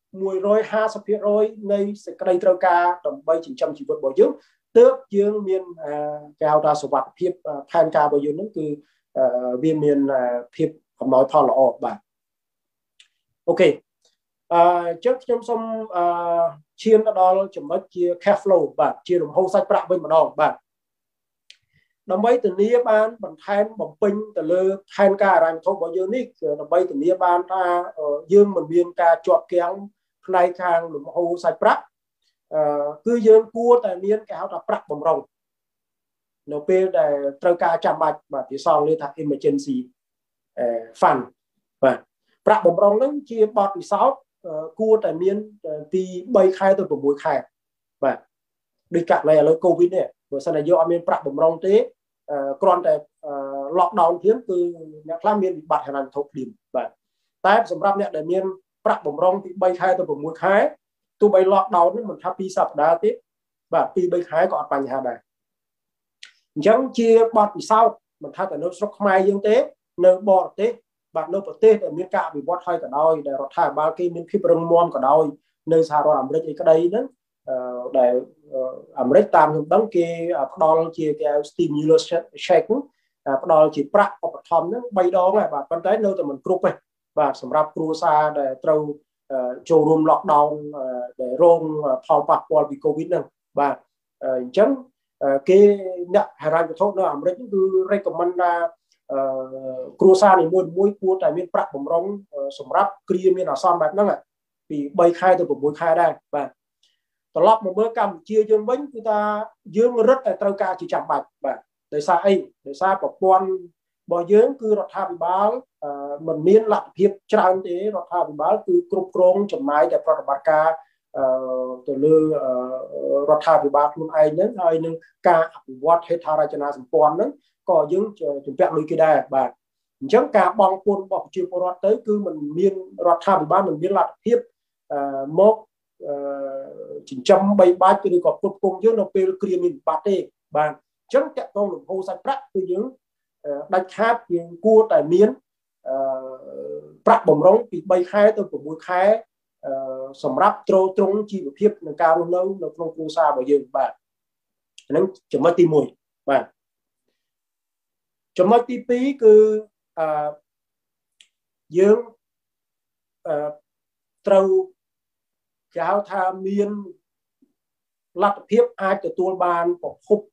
150% នៃសេចក្តីត្រូវការដើម្បីចិញ្ចឹមជីវិតរបស់យើងទើបយើងមានគេហៅថាសុវត្ថិភាពផែនការរបស់យើងហ្នឹងគឺវាមានភាពកំណោយផលល្អបាទអូខេអញ្ចឹងខ្ញុំសូមឈានទៅដល់ចំណុចជា cash flow បាទជាលំហូរសាច់ប្រាក់វិញម្ដងបាទដើម្បីធានាបានបន្ថែមបំពេញទៅលើផែនការហិរញ្ញវត្ថុរបស់យើងនេះដើម្បីធានាបានថាយើងមិនមានការជាប់គាំងផ្នែកខាងលំហូរសាច់ប្រាក់គឺយើងគួរតែមានគេហៅថាប្រាក់បម្រុងនៅពេលដែលត្រូវការចាំបាច់បាទភាសាអង់គ្លេសថា emergency fund បាទប្រាក់បម្រុងហ្នឹងជាបទពិសោធន៍គួរតែមានពី3ខែទៅ6ខែបាទដូចករណីឥឡូវ COVID នេះបើសិនតែយើងអត់មានប្រាក់បម្រុងទេគ្រាន់តែ lockdown ធៀងគឺអ្នកខ្លះមានវិបត្តិហិរញ្ញវត្ថុភ្លាមបាទតែសម្រាប់អ្នកដែលមានប្រាក់បម្រុងពី3ខែទៅ6ខែទោះបី lockdown នេះមិនថា2សប្តាហ៍ទេបាទ2-3ខែក៏អត់បញ្ហាដែរអញ្ចឹងជាបទពិសោធន៍ mình thay tại nơi sốc mai dương tế nơi bò tế bạn nơi bờ tế để miền cả bị bọt hay cả đôi để rồi thả ba cái miền phim rừng mòn cả đôi nơi xa rồi làm cái đây đó để Amerik tam những đấng kia đo chia cái stimulus check đo chỉ prak hoặc thom nó bay đó này và bên trái nơi tụi mình group này và sầm rạp cruza để trâu showroom lockdown để rong thao bạc qua vì covid này và chấm cái nhận hàng rào thốt nó Amerik cứ recommend ra cruza này mua của tại miền prak bồng rong sầm rạp kia miền nào son bạc nó này vì bay khai từ buổi khai đây vàตลอดมาเมื่อกัมพูชีយើងវិញគឺថាយើងរត់តែត្រូវការជាចាំបាច់បាទដោយសារអីដោយសារប្រព័ន្ធរបស់យើងគឺរដ្ឋាភិបាលមិនមានលទ្ធភាពច្រើនទេរដ្ឋាភិបាលគឺគ្រប់គ្រងចំណាយតែប្រតិបត្តិការទៅលើរដ្ឋាភិបាលខ្លួនឯងហ្នឹងហើយនឹងការអភិវឌ្ឍហេដ្ឋារចនាសម្ព័ន្ធហ្នឹងក៏យើងជំពាក់លុយគេដែរបាទអញ្ចឹងការបង់ពន្ធរបស់ប្រជាពលរដ្ឋទៅគឺមិនមានរដ្ឋាភិបាលមិនមានលទ្ធភាពមកចិញ្ចឹមបីបាច់ឬក៏គ្រប់គ្រងយើងនៅពេលគ្រាមានវិបត្តិទេបាទអញ្ចឹងតកតងលំហូរសាច់ប្រាក់គឺយើងដាច់ខាតយើងគួរតែមានប្រាក់បំរុងពី3ខែទៅ6ខែសម្រាប់ទ្រទ្រង់ជីវភាពនៃការរស់នៅក្នុងគ្រួសាររបស់យើងបាទហ្នឹងចំណុចទី1បាទចំណុចទី2គឺយើងត្រូវគេហៅថាមានលទ្ធភាពអាចទទួលបានប្រភព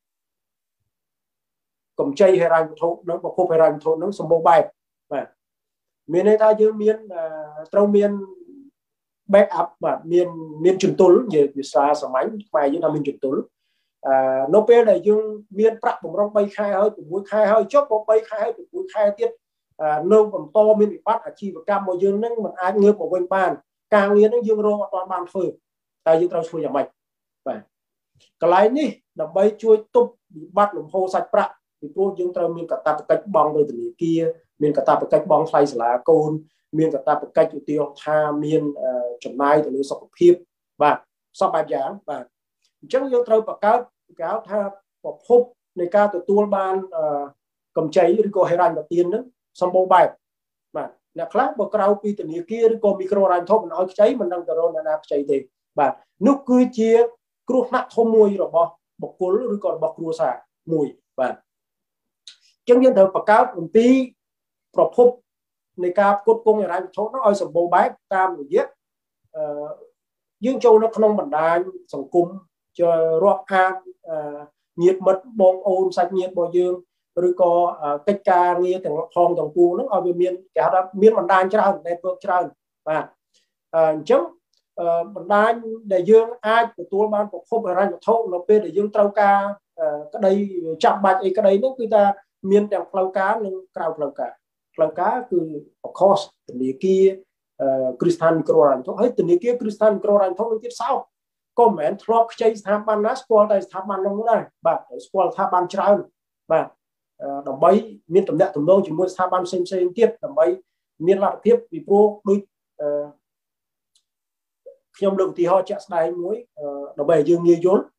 កម្ចីហិរញ្ញវត្ថុនិងប្រភពហិរញ្ញវត្ថុនឹងសម្បូរបែបបាទមានន័យថាយើងមានត្រូវមាន back up បាទមានជំទល់និយាយភាសាសាមញ្ញខ្មែរយើងថាមានជំទល់នៅពេលដែលយើងមានប្រាក់បំរុង3ខែហើយ6ខែហើយចុះ3ខែហើយ6ខែទៀតនៅបន្តមានវិបត្តិអាជីវកម្មរបស់យើងនឹងមិនអាចងើបមកវិញបានការងារនឹងយើងរងអត់បានធ្វើតែយើងត្រូវធ្វើយ៉ាងម៉េចបាទកន្លែងនេះដើម្បីជួយទប់វិបត្តិលំហូរសាច់ប្រាក់ពីព្រោះយើងត្រូវមានកាតព្វកិច្ចបង់ទៅធនាគារមានកាតព្វកិច្ចបង់ថ្លៃសាលាកូនមានកាតព្វកិច្ចឧទាហរណ៍ថាមានចំណាយទៅលើសុខភាពបាទសពបែបយ៉ាងបាទអញ្ចឹងយើងត្រូវបង្កើតគេហៅថាប្រភពនៃការទទួលបានកម្ចីឬក៏ហិរញ្ញប្បទាននឹងសម្បូរបែបបាទអ្នកខ្លះបើក្រៅពីធនាគារឬក៏មីក្រូហិរញ្ញវត្ថុមិនឲ្យខ្ចីមិនដឹងទៅរកអ្នកណាខ្ចីទេបាទនោះគឺជាគ្រោះថ្នាក់ធំមួយរបស់បុគ្គលឬក៏របស់គ្រួសារមួយបាទអញ្ចឹងយើងត្រូវបង្កើតអំពីប្រភពនៃការផ្គត់ផ្គង់ហិរញ្ញវត្ថុនោះឲ្យសម្បូរបែបតាមរយៈយើងចូលនៅក្នុងបណ្ដាញសង្គមរាប់អានញាតិមិត្តបងប្អូនសាច់ញាតិរបស់យើងឬក៏កិច្ចការងារទាំងផងទាំងពួងហ្នឹងឲ្យវាមានគេហៅថាមានបណ្ដាញច្រើនដែលធ្វើច្រើនបាទអញ្ចឹងបណ្ដាញដែលយើងអាចទទួលបានប្រភពហិរញ្ញវត្ថុនៅពេលដែលយើងត្រូវការក្តីចាំបាច់អីក្តីហ្នឹងគឺថាមានទាំងផ្លូវការនិងក្រៅផ្លូវការគឺ of course ធនាគារគ្រីស្ថានមីក្រូហិរញ្ញវត្ថុហើយធនាគារគ្រីស្ថានមីក្រូហិរញ្ញវត្ថុនឹងទៀតសោតក៏មិនមែនធ្លាប់ខ្ចីស្ថាប័នណាស្គាល់តែស្ថាប័ននោះដែរបាទស្គាល់ស្ថាប័នច្រើនបាទដើម្បីមានតំណែងតំណងជាមួយស្ថាប័នផ្សេងទៀតដើម្បីមានលទ្ធភាពពីព្រោះដូចខ្ញុំលើកឧទាហរណ៍ជាក់ស្ដែងមួយដើម្បីឲ្យយើងងាយយល់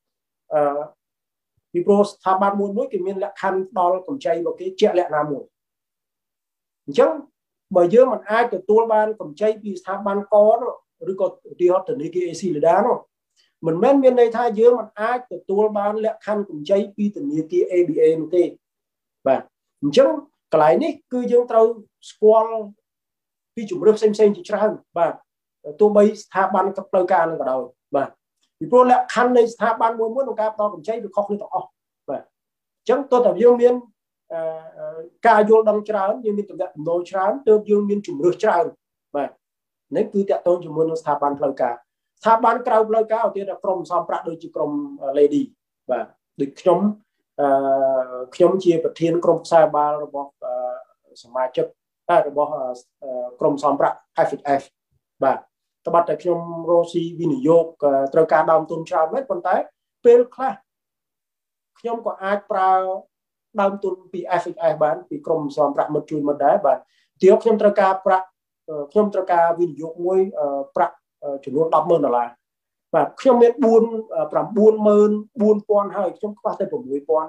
ពីព្រោះស្ថាប័នមួយគេមានលក្ខខណ្ឌផ្ដល់កម្ចីរបស់គេជាក់លាក់ណាមួយអញ្ចឹងបើយើងមិនអាចទទួលបានកម្ចីពីស្ថាប័នកឬក៏ឧទាហរណ៍ធនាគារ AC Lida នោះមិនមែនមានន័យថាយើងមិនអាចទទួលបានលក្ខខណ្ឌកម្ចីពីធនាគារ ABA នោះទេបាទអញ្ចឹងកន្លែងនេះគឺយើងត្រូវស្គាល់ពីជំរឿនផ្សេងជាច្រើនបាទទោះបីស្ថាប័នផ្លូវការនឹងក៏ដោយបាទពីព្រោះលក្ខខណ្ឌនៃស្ថាប័នមួយក្នុងការផ្ដល់កម្ចីវាខុសគ្នាទាំងអស់បាទអញ្ចឹងទោះតែយើងមានការយល់ដឹងច្រើនយើងមានតំណែងចំណូលច្រើនទើបយើងមានជំរឿនច្រើនបាទនេះគឺតាក់ទងជាមួយនឹងស្ថាប័នផ្លូវការស្ថាប័នក្រៅផ្លូវការឧទាហរណ៍ក្រុមសំប្រាក់ដូចជាក្រុម Lady បាទដូចខ្ញុំជាប្រធានក្រុមផ្សាយបាលរបស់សមាជិករបស់ក្រុមសំប្រាក់ FHF បាទត្បិតតែខ្ញុំរកស៊ីវិនិយោគត្រូវការដើមទុនច្រើនមែនប៉ុន្តែពេលខ្លះខ្ញុំក៏អាចប្រើដើមទុនពី FHF បានពីក្រុមសំប្រាក់មិត្តជួយមិត្តដែរបាទទីខ្ញុំត្រូវការប្រាក់ខ្ញុំត្រូវការវិនិយោគមួយប្រាក់ចំនួន$10,000បាទខ្ញុំមាន94,400ហើយខ្ញុំខ្វះតែ6,000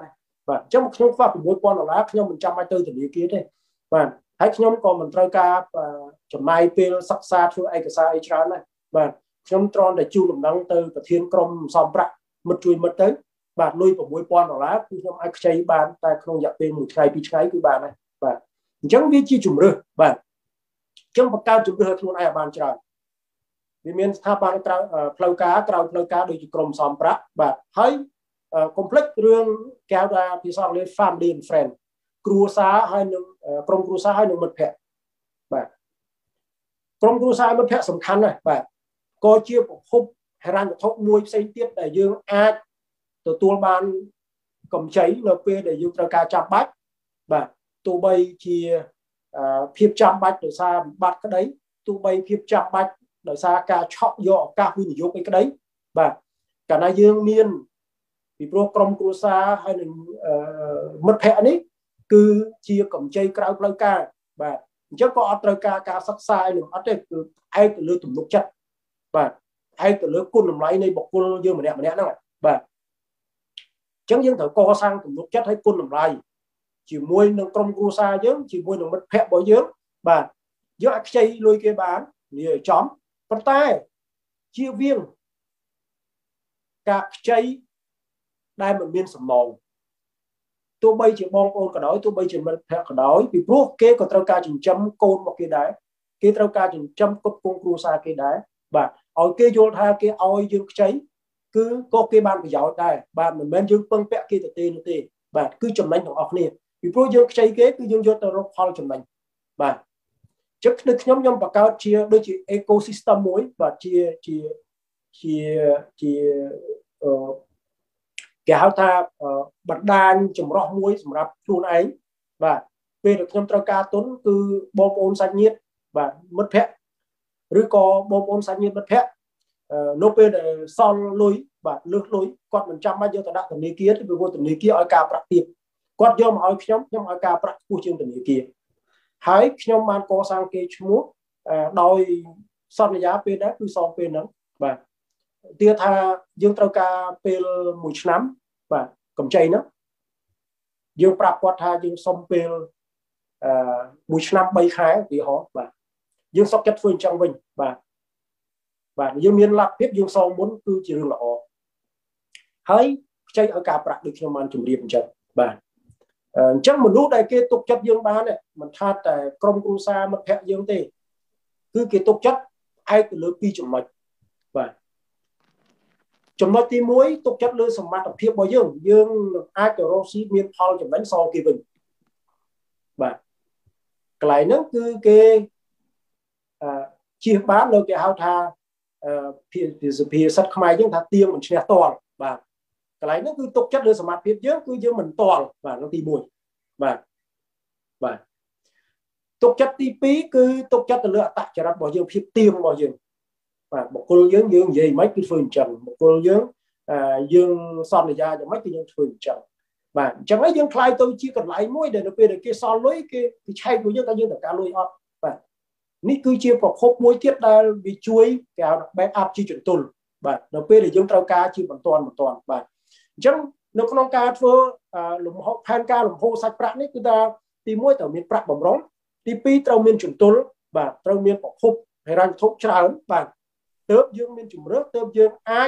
បាទអញ្ចឹងខ្ញុំខ្វះ$6000ខ្ញុំមិនចាំបាច់ទៅធនាគារទេបាទហើយខ្ញុំក៏មិនត្រូវការចំណាយពេលសិក្សាធ្វើឯកសារអីច្រើនដែរបាទខ្ញុំគ្រាន់តែជូនដំណឹងទៅប្រធានក្រុមសំប្រាក់មិត្តជួយមិត្តទៅបាទលុយ$6000គឺខ្ញុំអាចខ្ចីបានតែក្នុងរយៈពេល1ថ្ងៃ2ថ្ងៃគឺបានហើយបាទអញ្ចឹងវាជាជំរើសបាទអញ្ចឹងបង្កើតជំរើសឲ្យខ្លួនឯងឲ្យបានច្រើនវាមានស្ថាប័នក្រៅផ្លូវការក្រៅផ្លូវការដូចជាក្រុមសំប្រាក់បាទហើយកុំភ្លេចរឿងគេហៅថាភាសាអង់គ្លេស family and friend គ្រួសារហើយនឹងក្រុមគ្រួសារហើយនឹងមិត្តភ័ក្តិបាទក្រុមគ្រួសារមិត្តភ័ក្តិសំខាន់ណាស់បាទក៏ជាប្រភពហិរញ្ញវត្ថុមួយផ្សេងទៀតដែលយើងអាចទទួលបានកម្ចីនៅពេលដែលយើងត្រូវការចាំបាច់បាទទោះបីជាភាពចាំបាច់ដោយសារវិបត្តិក្តីទោះបីភាពចាំបាច់ដោយសារការឆក់យកឱកាសវិនិយោគអីក្តីបាទកាលណាយើងមានពីព្រោះក្រុមគ្រួសារហើយនឹងមិត្តភ័ក្តិនេះគឺជាកម្ចីក្រៅផ្លូវការបាទអញ្ចឹងក៏អត់ត្រូវការសិក្សាឯនឹងអត់ទេគឺឯកទៅលើទំនុកចិត្តបាទឯកទៅលើគុណតម្លៃនៃបុគ្គលយើងម្នាក់ហ្នឹងបាទអញ្ចឹងយើងត្រូវកសាងទំនុកចិត្តឲ្យគុណតម្លៃជាមួយនឹងក្រុមគ្រួសារយើងជាមួយនឹងមិត្តភ័ក្តិរបស់យើងបាទយើងអាចខ្ចីលុយគេបាននិយាយឲ្យចំប៉ុន្តែជៀសវាងការខ្ចីដែលមិនមានសំណងទោះបីជាបងប្អូនក៏ដោយទោះបីជាមិត្តភ័ក្តិក៏ដោយពីព្រោះគេក៏ត្រូវការចិញ្ចឹមកូនរបស់គេដែរគេត្រូវការចិញ្ចឹមផ្គត់ផ្គង់គ្រួសារគេដែរបាទឲ្យគេយល់ថាគេឲ្យយើងខ្ចីគឺក៏គេបានប្រយោជន៍ដែរបាទមិនមែនយើងពឹងពាក់គេទៅនោះទេបាទគឺចំណេញទាំងអស់គ្នាពីព្រោះយើងខ្ចីគេគឺយើងយកទៅរកផលចំណេញបាទចឹងខ្ញុំបង្កើតជាដូចជា ecosystem មួយបាទជាគេហៅថាបណ្ដាញចម្រោះមួយសម្រាប់ខ្លួនឯងបាទពេលដែលខ្ញុំត្រូវការទុនគឺបងប្អូនសាច់ញាតិបាទមិត្តភ័ក្តិឬក៏បងប្អូនសាច់ញាតិមិត្តភ័ក្តិនៅពេលដែលសល់លុយបាទលើសលុយគាត់មិនចាំបាច់យកទៅដាក់ធនាគារទេពីព្រោះធនាគារឲ្យការប្រាក់ទាបគាត់យកមកឲ្យខ្ញុំឲ្យការប្រាក់ខ្ពស់ជាងធនាគារហើយខ្ញុំបានកសាងគេឈ្មោះដោយសន្យាពេលដែរគឺសងពេលហ្នឹងបាទទៀតថាយើងត្រូវការពេល1ឆ្នាំបាទកម្ចីហ្នឹងយើងប្រាប់គាត់ថាយើងសុំពេល1ឆ្នាំ3ខែឧទាហរណ៍បាទយើងសុខចិត្តធ្វើអញ្ចឹងវិញបាទយើងមានលទ្ធភាពយើងសងមុនគឺជារឿងល្អហើយខ្ចីឲ្យការប្រាក់ដូចខ្ញុំបានជម្រាបអញ្ចឹងបាទអញ្ចឹងមនុស្សដែលគេទុកចិត្តយើងបានមិនថាតែក្រុមគ្រួសារមិត្តភ័ក្តិយើងទេគឺគេទុកចិត្តឯកទៅលើ2ចំណុចបាទចំណុចទី1ទុកចិត្តលើសមត្ថភាពរបស់យើងអាចទៅរកស៊ីមានផលចំណេញសងគេវិញបាទកន្លែងហ្នឹងគឺគេជៀសបាននៅគេហៅថាភាសាខ្មែរយើងថាទៀងមិនឈ្នះតល់បាទកន្លែងហ្នឹងគឺទុកចិត្តលើសមត្ថភាពយើងគឺយើងមិនតល់បាទនៅទី1បាទទុកចិត្តទី2គឺទុកចិត្តទៅលើអត្តចរិតរបស់យើងភាពទៀងរបស់យើងបាទបុគ្គលយើងនិយាយមិនគឺធ្វើអញ្ចឹងបុគ្គលយើងសន្យាយ៉ាងម៉េចគឺយើងធ្វើអញ្ចឹងបាទអញ្ចឹងហើយយើងខ្លាយទៅជាកន្លែងមួយដែលនៅពេលដែលគេសល់លុយគេឆែកលុយយើងតែយើងត្រូវការលុយអត់បាទនេះគឺជាប្រភពមួយទៀតដែលវាជួយគេហៅ back up ជាចន្ទុលបាទនៅពេលដែលយើងត្រូវការជាបន្ទាន់បាទអញ្ចឹងនៅក្នុងការធ្វើលំហផែនការលំហូរសាច់ប្រាក់នេះគឺថាទី1ត្រូវមានប្រាក់បម្រុងទី2ត្រូវមានចន្ទុលបាទត្រូវមានប្រភពហិរញ្ញវត្ថុច្រើនបាទទើបយើងមានជំរឿនទើបយើងអាច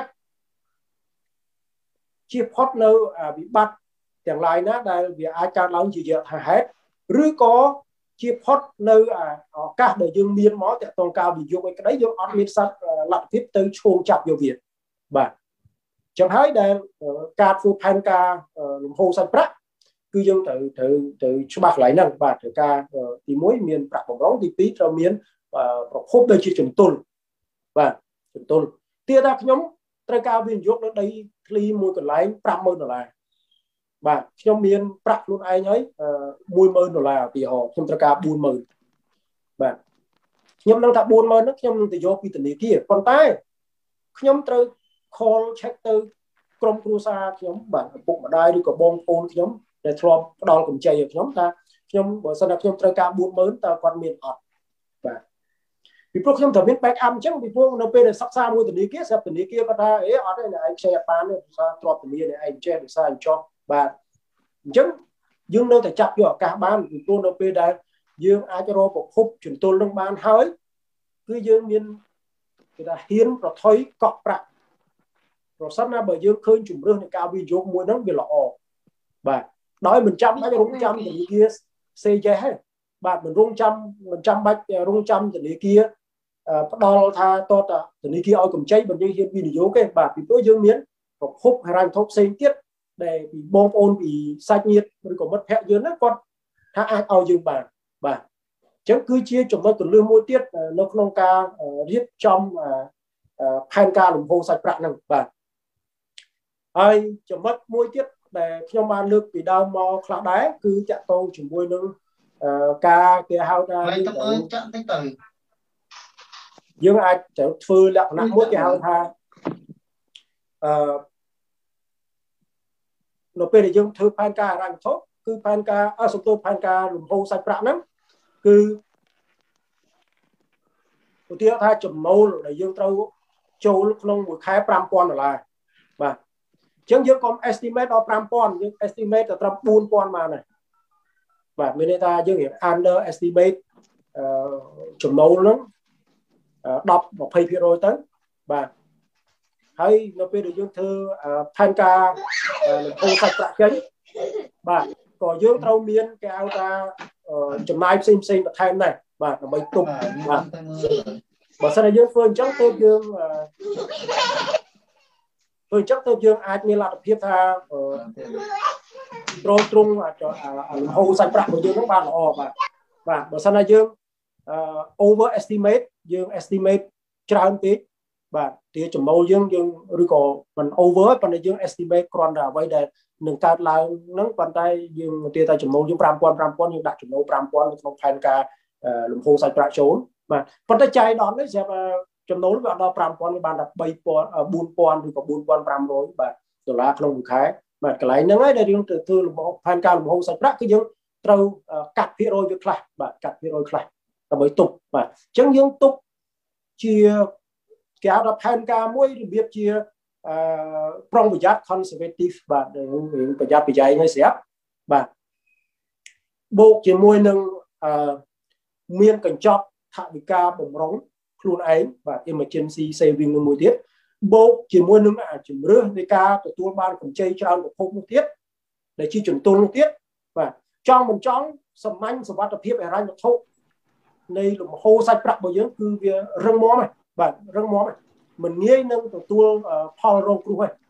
ជៀសផុតនៅវិបត្តិទាំងឡាយណាដែលវាអាចកើតឡើងជាយថាហេតុឬក៏ជៀសផុតនៅឱកាសដែលយើងមានមកតាក់ទងការវិនិយោគឯក្តីយើងអត់មានលទ្ធភាពទៅឈោងចាប់យកវាបាទចឹងហើយដែលការធ្វើផែនការលំហូរសាច់ប្រាក់គឺយើងត្រូវច្បាស់កន្លែងហ្នឹងបាទត្រូវការទី1មានប្រាក់បម្រុងទី2ត្រូវមានប្រភពដែលជាចន្ទុលបាទចន្ទុលទៀតថាខ្ញុំត្រូវការវិនិយោគនៅដីធ្លីមួយកន្លែង$50,000បាទខ្ញុំមានប្រាក់ខ្លួនឯងហើយ$10,000ឧទាហរណ៍ខ្ញុំត្រូវការ40,000បាទខ្ញុំនឹងថា40,000ហ្នឹងខ្ញុំនឹងទៅយកពីធនាគារប៉ុន្តែខ្ញុំត្រូវ call check ទៅក្រុមគ្រួសារខ្ញុំបាទឪពុកម្ដាយឬក៏បងប្អូនខ្ញុំដែលធ្លាប់ផ្ដល់កម្ចីឲ្យខ្ញុំថាខ្ញុំបើសិនតែខ្ញុំត្រូវការ40,000តើគាត់មានអត់បាទពីព្រោះខ្ញុំត្រូវមាន back up អញ្ចឹងពីព្រោះនៅពេលដែលសិក្សាមួយធនាគារស្រាប់ធនាគារគាត់ថាអត់ទេឯងខ្ចីអត់បានទេភាសាទ្រព្យធនាឯងចេះភាសាអញ្ចោះបាទ Chứ dương đâu thể chặt vô cả ban vì tôi đâu biết đây dương ai cho rồi một khúc chuyển tôi lưng ban hơi cứ dương miên người ta hiến rồi thôi cọp bạc rồi sắp na bởi dương khơi chủng rương thì cao vì vô mùi nắng vì lọ bà đói mình chăm bách rung chăm thì kia xây dây hết bạn mình rung chăm bách rung chăm thì kia đo tha to ta thì kia oi cùng cháy mình như hiến vì vô cái bà vì tôi dương miến một khúc hay ranh thốc xây tiết để bị bom ôn bị sạch nhiệt rồi còn mất hẹn dưới nó con ha ai ao dương bà chẳng cứ chia chủng nó tuần lương mỗi tiết nó không ca riết trong phan ca lủng hồ sạch bạc năng bà ai chủng mất mỗi tiết để khi mà nước bị đau mò khá đá cứ chặt tô chủng môi nâng ca kia hao ra đi dương ai chẳng phư lạc nặng mỗi cái hao tha nó về để dương thư phan ca rằng thốt cứ phan ca sông tô phan ca lủng hồ sạch bạc năng cứ tôi tiếc tha chủng mâu để dương trâu châu lúc nông một khai 5,000 là bà chẳng dương có estimate ở 5,000 nhưng estimate ở 4,000 mà này và mình ta dương hiện underestimate chủng mâu lắm đọc một phê phía rồi tới bà hay nó về được dương thư phan ca không sạch bạc chánh bà có dương trâu miên cái ao ta chủng mai sinh và thêm này bà nó mới tục bà sau này dương phương chắc tôi dương tôi chắc tôi dương ai như là tiếp tha trôi trung hậu sạch bạc của dương các bạn là và sau này dương overestimate dương estimate tràn tí và thì chủng mẫu dương rồi có mình over còn dương estimate còn là vậy để nâng cao là nâng bàn tay dương tia tay chủng mẫu dương 5,000 nhưng đặt chủng mẫu 5,000 trong phan ca lủng hồ sạch bạc trốn mà phần tay chạy đón đấy xem chấm nấu bạn đo 5,000 bạn đặt 4,000 thì có 4,500 và đô la không khá mà cái này nó ấy đây từ từ một phan ca một hôm sạch rác cái dương trâu cắt phía rồi việc lại và cắt phía rồi lại là mới tục và chẳng dương tục chia kéo ra phan ca mỗi biết chia prong bị giác conservative và những bị giác bị dày ngay xếp và bộ chỉ môi nâng miên cảnh chót thạ bị ca bồng rống luôn ấy và emergency saving mùi tiết bộ chỉ mua nâng chỉ rửa với ca của tôi ban cũng chơi cho một hôm tiết để chi chuẩn tôn tiết và cho mình chóng sầm anh sầm bắt tập hiệp ở đây một thô đây là một hồ sạch bạc bao nhiêu cứ răng mó này và răng mó này mình nghe nâng của tôi Paul Rocru